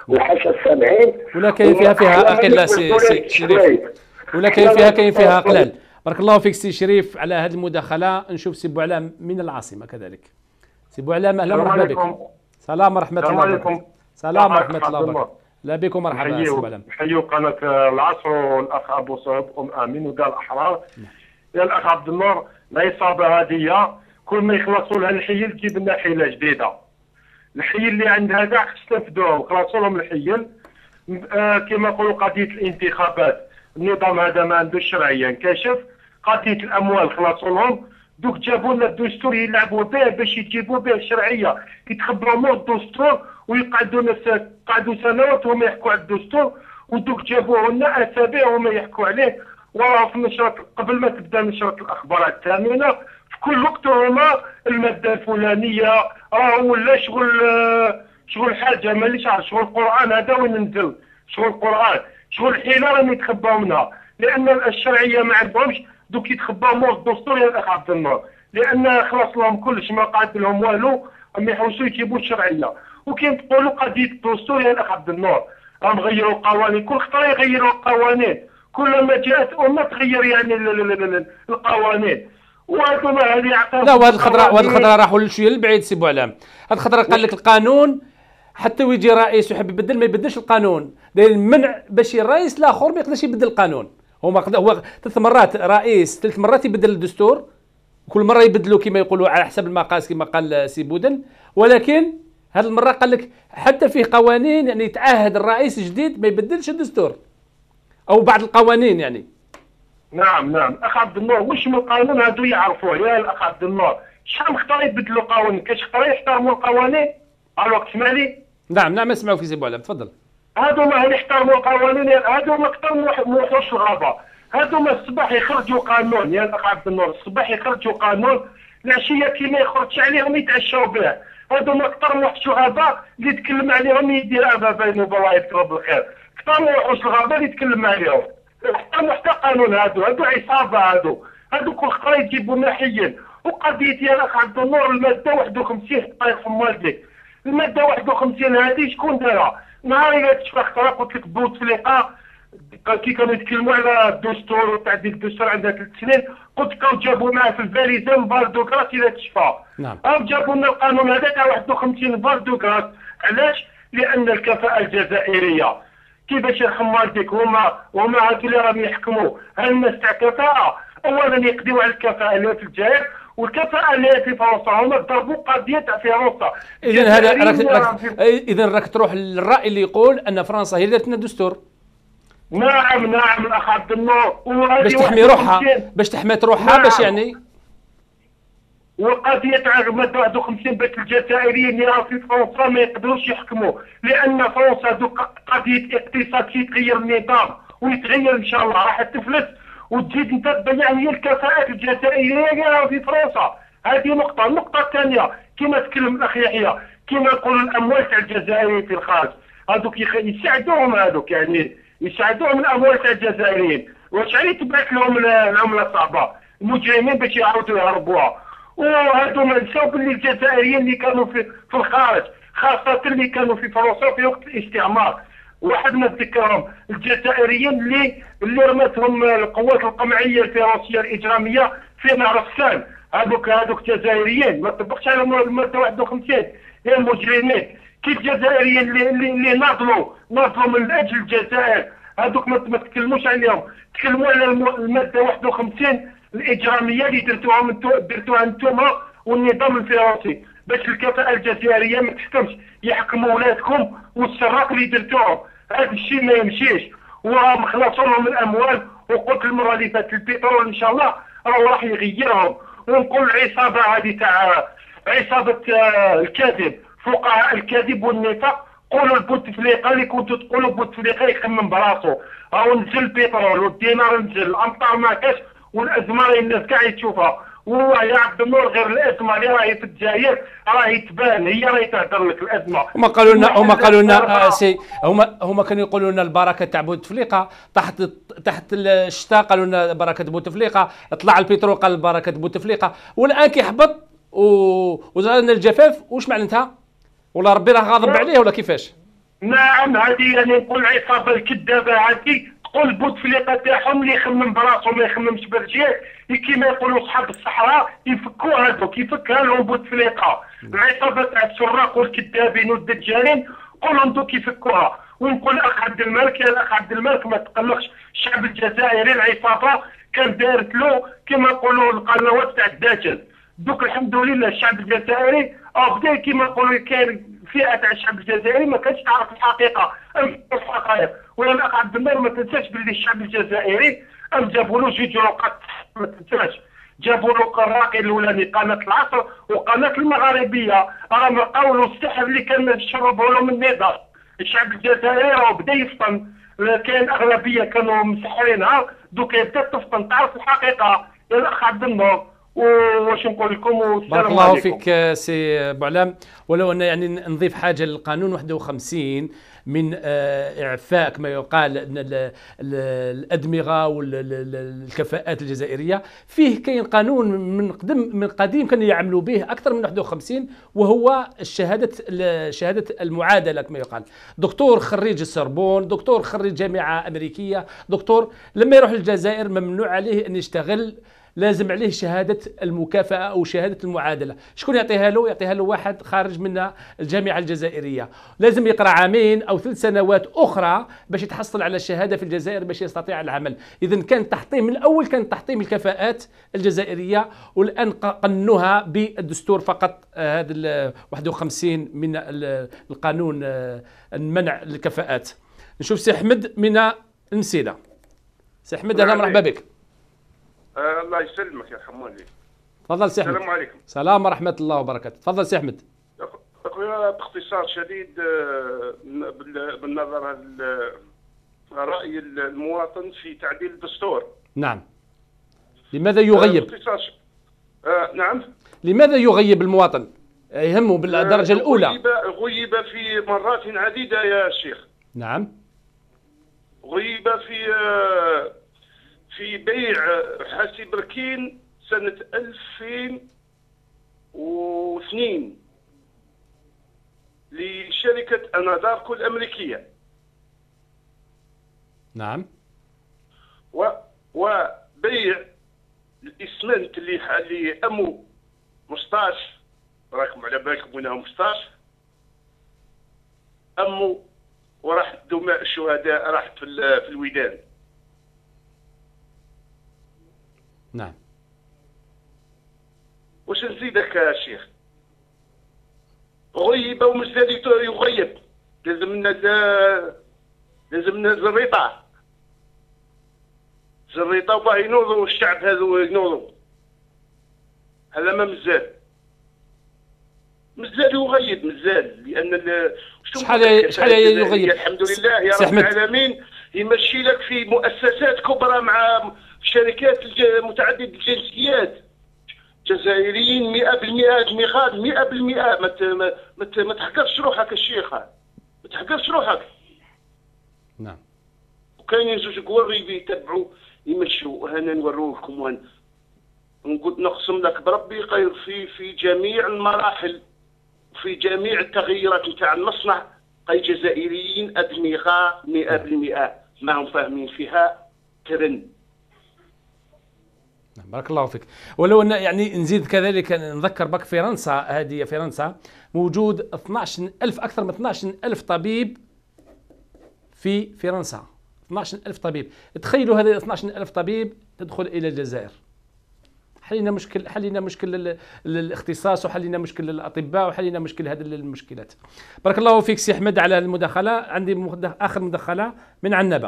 وحاشا السامعين. ولا كاين فيها فيها اقل سي سي شريف، ولا كاين فيها كاين فيها قلال. بارك الله فيك سي شريف على هذه المداخله. نشوف سي بوعلام من العاصمه كذلك. سي بوعلام اهلا ومرحبا بك. سلام ورحمه الله وبركاته. سلام ورحمه الله وبركاته. لا بكم مرحبا سي بوعلام. نحيو قناه العصر والاخ ابو صهيب ام امين ودار الاحرار. يا الاخ عبد النور العصابه هذه كل ما يخلصوا لها الحيل تجيب لنا حيله جديده. الحيل اللي عندها كاع استنفذوهم خلصوا لهم الحيل. آه كما يقولوا قضيه الانتخابات النظام هذا ما عندوش شرعيه انكشف. قضيه الاموال خلصوا لهم. دوك جابوا لنا الدستور يلعبوا به باش يجيبوا به الشرعيه، يتخبروا مو الدستور ويقعدوا لنا قعدوا سنوات وهم يحكوا على الدستور، ودوك جابوه لنا اسابيع وهم يحكوا عليه. وراه في نشرة قبل ما تبدا نشرة الاخبار الثامنه في كل وقت هما الماده الفلانيه راه ولا شغل شغل حاجه مانيش عارف شغل القران هذا وين نزل شغل القران شغل الحيله راهم يتخباو منها، لان الشرعيه ما عندهمش دوك يتخباو مور الدستور يا الاخ عبد النور، لان خلاص لهم كلش ما قعد لهم والو راهم يحوسوا يجيبوا الشرعيه. وكاين تقولوا قضيه الدستور يا الاخ عبد النور راهم غيروا القوانين، كل خطره يغيروا القوانين، كلما جاءت امه تغير يعني القوانين. وهذو ما هذه لا وهذه الخضراء وهذه الخضراء راحوا شويه لبعيد سي بوعلام. هذه الخضراء قال لك القانون حتى ويجي رئيس ويحب يبدل ما يبدلش القانون، داير المنع باش الرئيس الاخر ما يقدرش يبدل القانون. هو هو ثلاث مرات رئيس ثلاث مرات يبدل الدستور، وكل مره يبدلوا كما يقولوا على حسب المقاس كما قال سي بودن، ولكن هذه المره قال لك حتى فيه قوانين يعني يتعهد الرئيس الجديد ما يبدلش الدستور او بعض القوانين يعني. نعم نعم اخ عبد النور واش من القانون هادو يعرفوه يا الاخ عبد النور. شحال خطر يبدلوا قوانين كاش خطر يحترموا القوانين. الوقت تسمعني؟ نعم نعم نسمعوك في سي بوعلام تفضل. هادو ما يحترموا القوانين، هادو ما اكثر من وحوش الغابه. هادو ما الصباح يخرجوا قانون يا الاخ عبد النور، الصباح يخرجوا قانون العشيه كي ما يخرجش عليهم يتعشوا به. هادو ما اكثر من وحوش الغابه اللي يتكلم عليهم يدير ابا بينه الله يذكره بالخير. اكثر من وحوش الغابه اللي يتكلم عليهم. حتى حتى قانون هادو هادو عصابه هادو هادو كل خطره يجيبوا ناحيين. وقضيه يا الاخ عبد النور الماده واحد وخمسين الله يرحم والديك، الماده واحد وخمسين هذه شكون دارها؟ نهار اللي تشفى خطره قلت لك بوتفليقه كي كانوا يتكلموا على الدستور وتعديل الدستور عندها ثلاث سنين، قلت لك جابوا معاه في الفاليزه باردوكراس الى تشفى. نعم. او جابوا لنا القانون هذا تاع واحد وخمسين باردوكراس. علاش؟ لان الكفاءه الجزائريه كيفاش يرحم والديك هما هما هادو اللي راهم يحكموا هالناس تاع كفاءه. اولا يقضيو على الكفاءه اللي في الجزائر والكفاءه اللي في فرنسا، هما ضربوا قضيه تاع فرنسا. اذا هذا راك اذا راك تروح للراي اللي يقول ان فرنسا هي اللي دارت لنا الدستور. نعم نعم الاخ عبد النور باش تحمي روحها باش تحمي روحها نعم. باش يعني والقضيه تاع الماده واحد وخمسين باش الجزائريين اللي راهو في فرنسا ما يقدروش يحكموا، لان فرنسا دوك قضيه اقتصاد كيتغير النظام ويتغير ان شاء الله راح تفلس وتزيد انت تبين هي الكفاءات الجزائريه اللي راهو في فرنسا. هذه نقطه. النقطه الثانيه كما تكلم الاخ يحيى كما يقولوا الاموال تاع الجزائريين في الخارج هذوك يساعدوهم هذوك يعني يساعدوهم الاموال تاع الجزائريين. واش عليه تبعث لهم العمله صعبه المجرمين باش يعاودوا يهربوها. وهذو ما نساو باللي الجزائريين اللي كانوا في في الخارج خاصه اللي كانوا في فرنسا في وقت الاستعمار واحد ما تذكرهم الجزائريين اللي اللي رمتهم القوات القمعيه الفرنسيه الاجراميه في نهر السان. هذوك هذوك جزائريين ما طبقش على الماده واحد وخمسين هي المجرمين. كي الجزائريين اللي اللي, اللي ناضلوا ناضلوا من اجل الجزائر هذوك ما تكلموش عليهم، تكلموا على الماده واحد وخمسين الاجراميه اللي درتوها من درتوها انتم والنظام الفرنسي باش الكفاءه الجزائريه ما تحكمش يحكموا ولادكم والسراق اللي درتوهم. هذا الشيء ما يمشيش وراهم خلصوا لهم الاموال. وقلت المره اللي فاتت البترول ان شاء الله راه راح يغيرهم. ونقول العصابه هذه تاع عصابه الكذب فقهاء الكذب والنفاق قولوا لبوتفليقه اللي كنتوا تقولوا بوتفليقه يخمم براسو. راهو نزل البترول والدينار نزل الامطار ما كاش والازمه راهي الناس كاع يشوفها. والله يا عبد النور غير الازمه اللي راهي في الجزائر راهي تبان هي راهي تهدر لك الازمه. هما قالوا لنا هما قالوا لنا سي هما هما كانوا يقولوا لنا البركه تاع بوتفليقه تحت تحت الشتاء قالوا لنا بركه بوتفليقه طلع البترول قال بركه بوتفليقه والان كيحبط وزادنا الجفاف. واش معناتها؟ والله ربي راه غاضب عليه ولا كيفاش؟ نعم هذه يعني نقول العصابه الكذابه هذه تقول بوتفليقه تاعهم اللي يخمم براسو ما يخممش برجليه كيما يقولوا صحاب الصحراء يفكوا هذوك يفكها لهم بوتفليقه. العصابه تاع السراق والكذابين والدجالين قولهم دوك يفكوها. ونقول الاخ عبد الملك يا الاخ عبد الملك ما تقلقش، الشعب الجزائري العصابه كان دارت له كما يقولوا القنوات تاع الدجال. دوك الحمد لله الشعب الجزائري او بدا كما يقولوا كاين فئه تاع الشعب الجزائري ما كانتش تعرف الحقيقه ام الحقائق. ويا الاخ عبد الملك ما تنساش باللي الشعب الجزائري ام جابوا له جوج رقات ما تنساش، جابوا له الراقي الاولاني قناه العصر وقناه المغاربيه راهم لقاو له السحر اللي كان شربوا له من النظام. الشعب الجزائري راه بدا يفطن، كاين اغلبيه كانوا مسحرينها دوكا يبدا تفطن تعرف الحقيقه يا الاخ عبد الملك. واش نقول لكم والسلام بارك الله عليكم. فيك سي بوعلام. ولو ان يعني نضيف حاجه للقانون واحد وخمسين من اعفاء كما يقال الادمغه والكفاءات الجزائريه، فيه كاين قانون من قدم من قديم كانوا يعملوا به اكثر من واحد وخمسين وهو الشهاده شهاده المعادله كما يقال. دكتور خريج السربون، دكتور خريج جامعه امريكيه، دكتور لما يروح للجزائر ممنوع عليه ان يشتغل، لازم عليه شهادة المكافأة أو شهادة المعادلة. شكون يعطيها له؟ يعطيها له واحد خارج من الجامعة الجزائرية، لازم يقرأ عامين أو ثلاث سنوات أخرى باش يتحصل على الشهادة في الجزائر باش يستطيع العمل. إذن كان تحطيم من الأول، كان تحطيم الكفاءات الجزائرية، والآن قنوها بالدستور فقط هذا واحد وخمسين من القانون منع الكفاءات. نشوف سي أحمد من المسيدة. سي أحمد أهلا مرحبا بك. آه الله يسلمك يا حمولي. تفضل سي احمد. السلام عليكم. سلام ورحمه الله وبركاته. تفضل سي احمد. اخويا باختصار شديد آه بالنظر راي المواطن في تعديل الدستور. نعم. لماذا يغيب؟ باختصار آه نعم. لماذا يغيب المواطن؟ يهمه بالدرجه آه الاولى. غيب غيب في مرات عديده يا شيخ. نعم. غيب في آه في بيع حاسي بركين سنة ألفين واثنين لشركة أناداركو الأمريكية. نعم. و وبيع الإسمنت اللي اللي أمو مستاش، راكم على بالكم وينها مستاش، أمو وراحت دماء الشهداء راحت في في الودان. نعم. واش نزيدك يا شيخ؟ غيب ومازال يغيب، لازم لنا لازم لنا زريطه زريطه وباه ينوضوا الشعب هذو ينوضوا. هذا ما مازال مازال يغيب مازال، لان شحال شحال يغيب؟ الحمد لله يا رب العالمين يمشي لك في مؤسسات كبرى مع شركات متعددة الجنسيات، جزائريين مئة بالمئة، أدمغات مئة بالمئة. ما ما تحقرش روحك الشيخ، ما تحقرش روحك. نعم. وكاينين زوج قواري يتبعوا يمشوا، وهنا نوروا لكم وين نقول نقسم لك بربي خير في في جميع المراحل، في جميع التغييرات نتاع المصنع، قي جزائريين أدمغة مئة بالمئة ما هم فاهمين فيها ترن. بارك الله فيك. ولو ان يعني نزيد كذلك نذكر بك فرنسا، هذه فرنسا موجود اثناش ألف اكثر من اثناش ألف طبيب في فرنسا، اثناش ألف طبيب. تخيلوا هذه اثناش ألف طبيب تدخل الى الجزائر. حلينا مشكل حلينا مشكل الاختصاص وحلينا مشكل الاطباء وحلينا مشكل هذه المشكلات. بارك الله فيك سي احمد على المداخله. عندي مدخ... اخر مداخله من عنبه.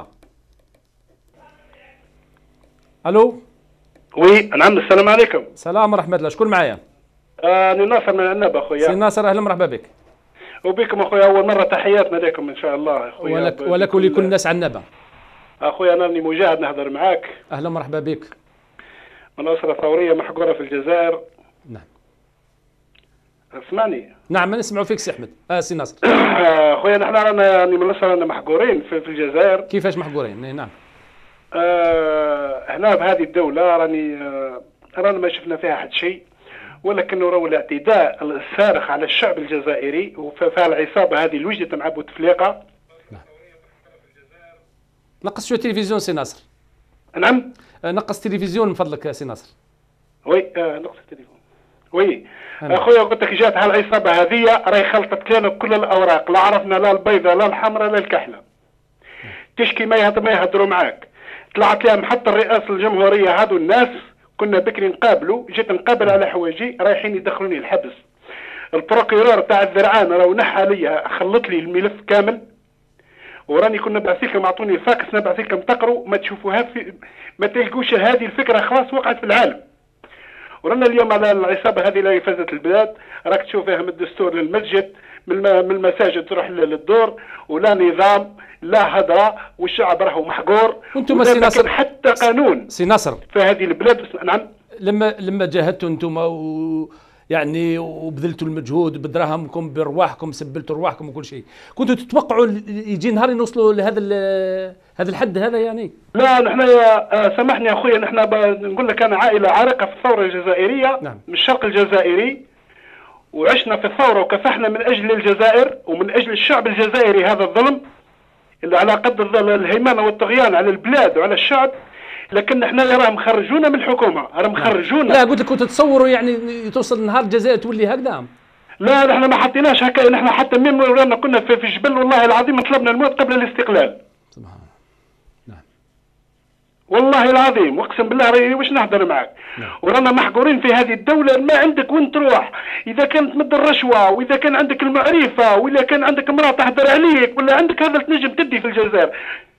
الو. وي نعم. السلام عليكم. السلام ورحمة الله. شكون معايا؟ آه أنا ناصر من عنابة أخويا. سي ناصر أهلا مرحبا بك. وبكم أخويا، أول مرة تحياتنا لكم إن شاء الله أخويا. ولك ولك ولكل الناس عنابة. أخويا أنا راني مجاهد نحضر معاك. أهلا مرحبا بك. من أسرة ثورية محقورة في الجزائر. نعم. اسمعني. نعم نسمعوا فيك سي أحمد. آه سي ناصر. أخويا نحن رانا من الأسرة رانا محقورين في, في الجزائر. كيفاش محقورين؟ نعم. آه هنا بهذه الدولة راني آه رانا ما شفنا فيها حد شيء، ولكنه راهو الاعتداء الصارخ على الشعب الجزائري فالعصابه هذه اللي وجدت مع بوتفليقه. نقص شويه تلفزيون سي ناصر. نعم نقص تلفزيون من فضلك سي ناصر. وي آه نقص التليفون. وي اخويا قلت لك جات هالعصابه هذه راهي خلطت لنا كل الاوراق، لا عرفنا لا البيضه لا الحمراء لا الكحله. تشكي ما يهضروا معاك. طلعت لهم حتى الرئاسه الجمهوريه هذو الناس كنا بكري نقابلوا، جيت نقابل على حوايجي رايحين يدخلوني الحبس. البروكيرور تاع الذرعان راهو نحى لي خلط لي الملف كامل، وراني كنا نبعث لكم اعطوني الفاكس نبعث لكم تقروا ما تشوفوها في ما تلقوش هذه الفكره خلاص وقعت في العالم. ورانا اليوم على العصابه هذه اللي فازت البلاد، راك تشوف فيها من الدستور للمسجد، من المساجد تروح للدور، ولا نظام لا هدره، والشعب راهو محقور. وانتم سي ناصر حتى قانون سي ناصر في هذه البلاد. نعم لما لما جاهدتوا انتم و يعني وبذلتوا المجهود بدراهمكم برواحكم سبلتوا رواحكم وكل شيء، كنتوا تتوقعوا يجي نهار نوصلوا لهذا هذا الحد هذا يعني؟ لا نحن يا سامحني يا اخويا، نحن نقول لك انا عائله عارقه في الثوره الجزائريه. نعم. من الشرق الجزائري، وعشنا في الثوره وكفحنا من اجل الجزائر ومن اجل الشعب الجزائري هذا الظلم اللي على قد الهيمنه والطغيان على البلاد وعلى الشعب. لكن احنا راهم مخرجونا من الحكومه، راهم مخرجونا. لا قلت لك كنتوا تتصوروا يعني توصل نهار الجزائر تولي هكذا؟ لا نحن ما حطيناش هكا، نحن حتى من ورانا كنا في, في جبل والله العظيم طلبنا الموت قبل الاستقلال. سبحان الله. نعم. والله العظيم واقسم بالله راهي واش نهضر معك. نعم. ورانا محقورين في هذه الدوله، ما عندك وين تروح، اذا كانت مد الرشوه واذا كان عندك المعرفه ولا كان عندك امراه تهدر عليك ولا عندك هذا تنجم تدي في الجزائر.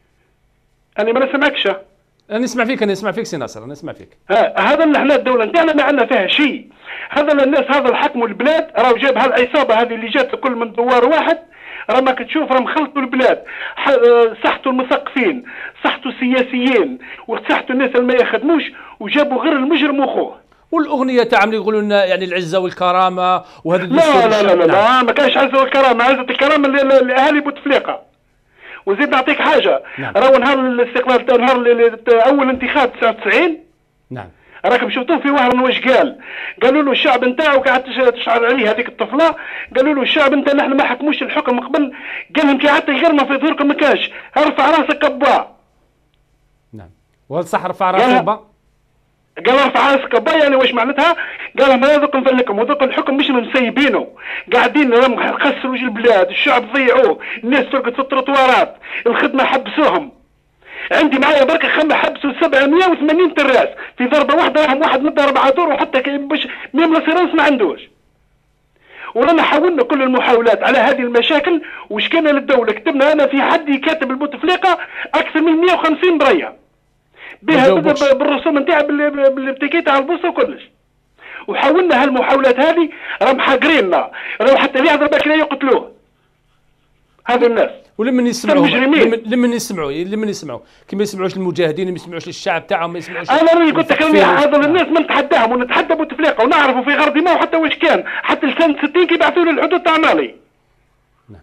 انا ما نسمعكش. انا نسمع فيك انا نسمع فيك سي ناصر انا نسمع فيك. ها هذا اللي احنا الدوله نتاعنا ما عندنا فيها شيء. هذا الناس هذا الحكم البلاد راهو جاب هالعصابه هذه اللي جات كل من دوار واحد، راه ماك تشوف راهم خلطوا البلاد، صحتوا المثقفين، صحتوا السياسيين، وصحتوا الناس اللي ما يخدموش، وجابوا غير المجرم واخوه. والاغنيه تاعهم يقولوا لنا يعني العزه والكرامه وهذا لا لا لا لا, لا ما كانش عزه والكرامه، عزه الكرامه لاهالي بوتفليقه. وزيد نعطيك حاجه. نعم. راهو نهار الاستقلال نهار اول انتخاب تسعة وتسعين. نعم. راكم شفتوه في وهران واش قال؟ قالوا له الشعب نتاعو قاعد تشعر عليه هذيك الطفله، قالوا له الشعب نتاع نحن ما حكموش الحكم قبل، قال لهم كي حتى الغرمه في ظهوركم ما كاش، ارفع راسك كبا. نعم. وهل صح رفع راسك كبا؟ قال ارفع راسك كبا يعني واش معناتها؟ قال لهم هذا ذوق نفلكم وذوق الحكم مش مسيبينه، قاعدين راهم خسروا البلاد، الشعب ضيعوه، الناس ترقد في التروطوارات، الخدمه حبسوهم. عندي معايا بركه خمه حبسوا سبعمية وثمانين تراس في ضربه واحده، راهم واحد مدة اربعه دور وحتى باش ميم سيرانس ما عندوش. ورانا حاولنا كل المحاولات على هذه المشاكل، وشكينا للدوله، كتبنا انا في حدي كاتب البوتفليقه اكثر من مية وخمسين بريه بها بالرسوم نتاعها بالبتيكي تاع البوصه وكلش. وحاولنا هالمحاولات هذه راهم حاقريننا، راهو حتى اللي يهضر بك لا يقتلوه. هذا الناس ولمن يسمعوا لمن يسمعوا لمن يسمعوا كي ما يسمعوش المجاهدين، ما يسمعوش الشعب تاعهم، ما يسمعوش. انا راني قلت لك هذا الناس ما نتحداهم ونتحدى بوتفليقه ونعرفوا في غرض ما وحتى واش كان، حتى لسنه ستين كي بعثوا له الحدود تاع مالي. نعم.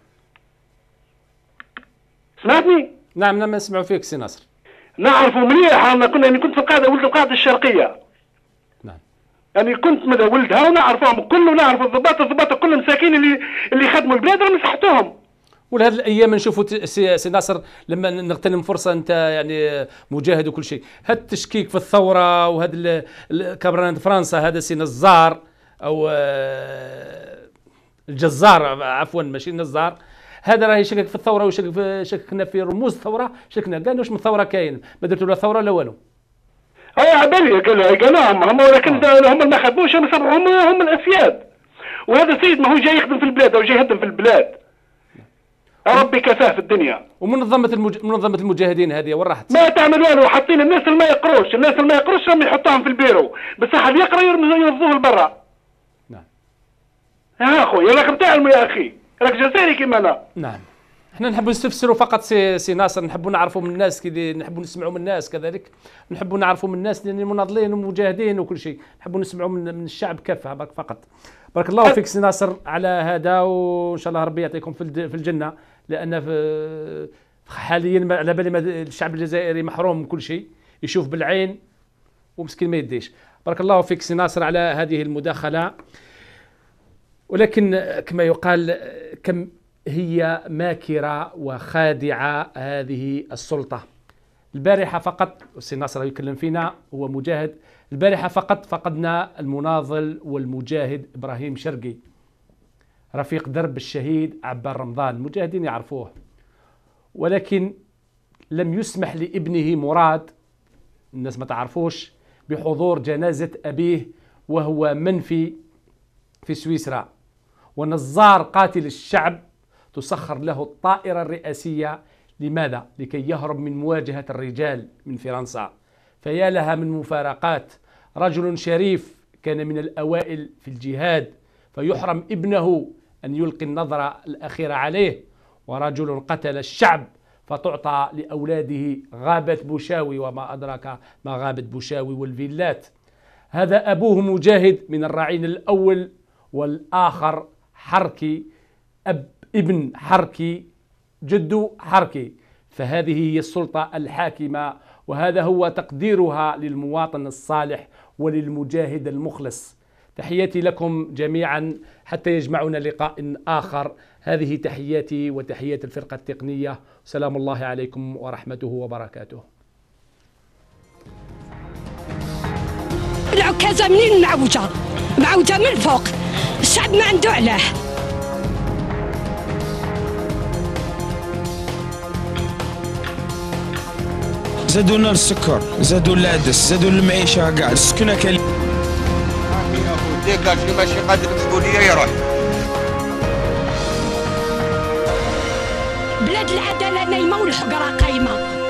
سمعتني؟ نعم نعم نسمعوا فيك سي ناصر. نعرفوا مليح، انا كنا يعني كنت في القاعده ولد القاعده الشرقيه. نعم. يعني كنت ولدها ونعرفهم كله، نعرف الضباط الضباط كل المساكين اللي اللي خدموا البلاد راهم مسحتوهم. ولهذه الايام نشوفوا سي, سي ناصر لما نغتنم فرصه انت يعني مجاهد وكل شيء، هذا التشكيك في الثوره وهذا كابران فرنسا هذا سي نزار او الجزار عفوا ماشي نزار، هذا راه يشكك في الثوره ويشكك في شككنا في رموز الثوره، شكنا قال واش من ثوره كاين، ما درتوا لا ثوره لا والو. اه عبالي قال قالهم هم، ولكن هم ما خدموش، هم هم هم الاسياد. وهذا السيد ما هو جاي يخدم في البلاد او جاي يهدم في البلاد. ربي كفاه في الدنيا. ومنظمه المج... منظمه المجاهدين هذه وين راحت؟ ما تعمل والو، حاطين الناس اللي ما يقروش، الناس اللي ما يقروش راهم يحطوهم في البيرو، بصح اللي يقرا يرفضوه لبرا. نعم. يا اخويا راك تعلموا يا اخي، راك جزائري كيما انا. نعم. احنا نحبوا نستفسروا فقط سي, سي ناصر، نحبوا نعرفوا من الناس كذا، نحبوا نسمعوا من الناس كذلك، نحبوا نعرفوا من الناس اللي مناضلين ومجاهدين وكل شيء، نحبوا نسمعوا من, من الشعب كافه برك فقط. بارك الله فيك سي ناصر على هذا، وان شاء الله ربي يعطيكم في الجنه، لان في حاليا على بالي الشعب الجزائري محروم من كل شيء، يشوف بالعين ومسكين ما يديش. بارك الله فيك سي ناصر على هذه المداخلة. ولكن كما يقال كم هي ماكرة وخادعة هذه السلطة. البارحة فقط سي ناصر يتكلم فينا هو مجاهد، البارحة فقط فقدنا المناضل والمجاهد إبراهيم شرقي رفيق درب الشهيد عبار رمضان، المجاهدين يعرفوه، ولكن لم يسمح لابنه مراد، الناس ما تعرفوش، بحضور جنازة أبيه وهو منفي في سويسرا، ونزار قاتل الشعب تسخر له الطائرة الرئاسية. لماذا؟ لكي يهرب من مواجهة الرجال من فرنسا. فيا لها من مفارقات، رجل شريف كان من الأوائل في الجهاد فيحرم ابنه أن يلقي النظرة الأخيرة عليه، ورجل قتل الشعب فتعطى لأولاده غابة بوشاوي، وما أدراك ما غابة بوشاوي والفيلات. هذا أبوه مجاهد من الرعين الأول، والآخر حركي، أب ابن حركي، جد حركي. فهذه هي السلطة الحاكمة، وهذا هو تقديرها للمواطن الصالح وللمجاهد المخلص. تحياتي لكم جميعا حتى يجمعنا لقاء آخر. هذه تحياتي وتحيات الفرقة التقنية، سلام الله عليكم ورحمته وبركاته. العكازة منين معوجة؟ معوجة من فوق، الشعب ما عنده علاه. زادوا لنا السكر، زادوا العدس، زادوا المعيشة كاع، السكنة كل ديك اللي ماشي قادر المسؤولية يروح. بلاد العدالة نايمة والحقرة قايمة.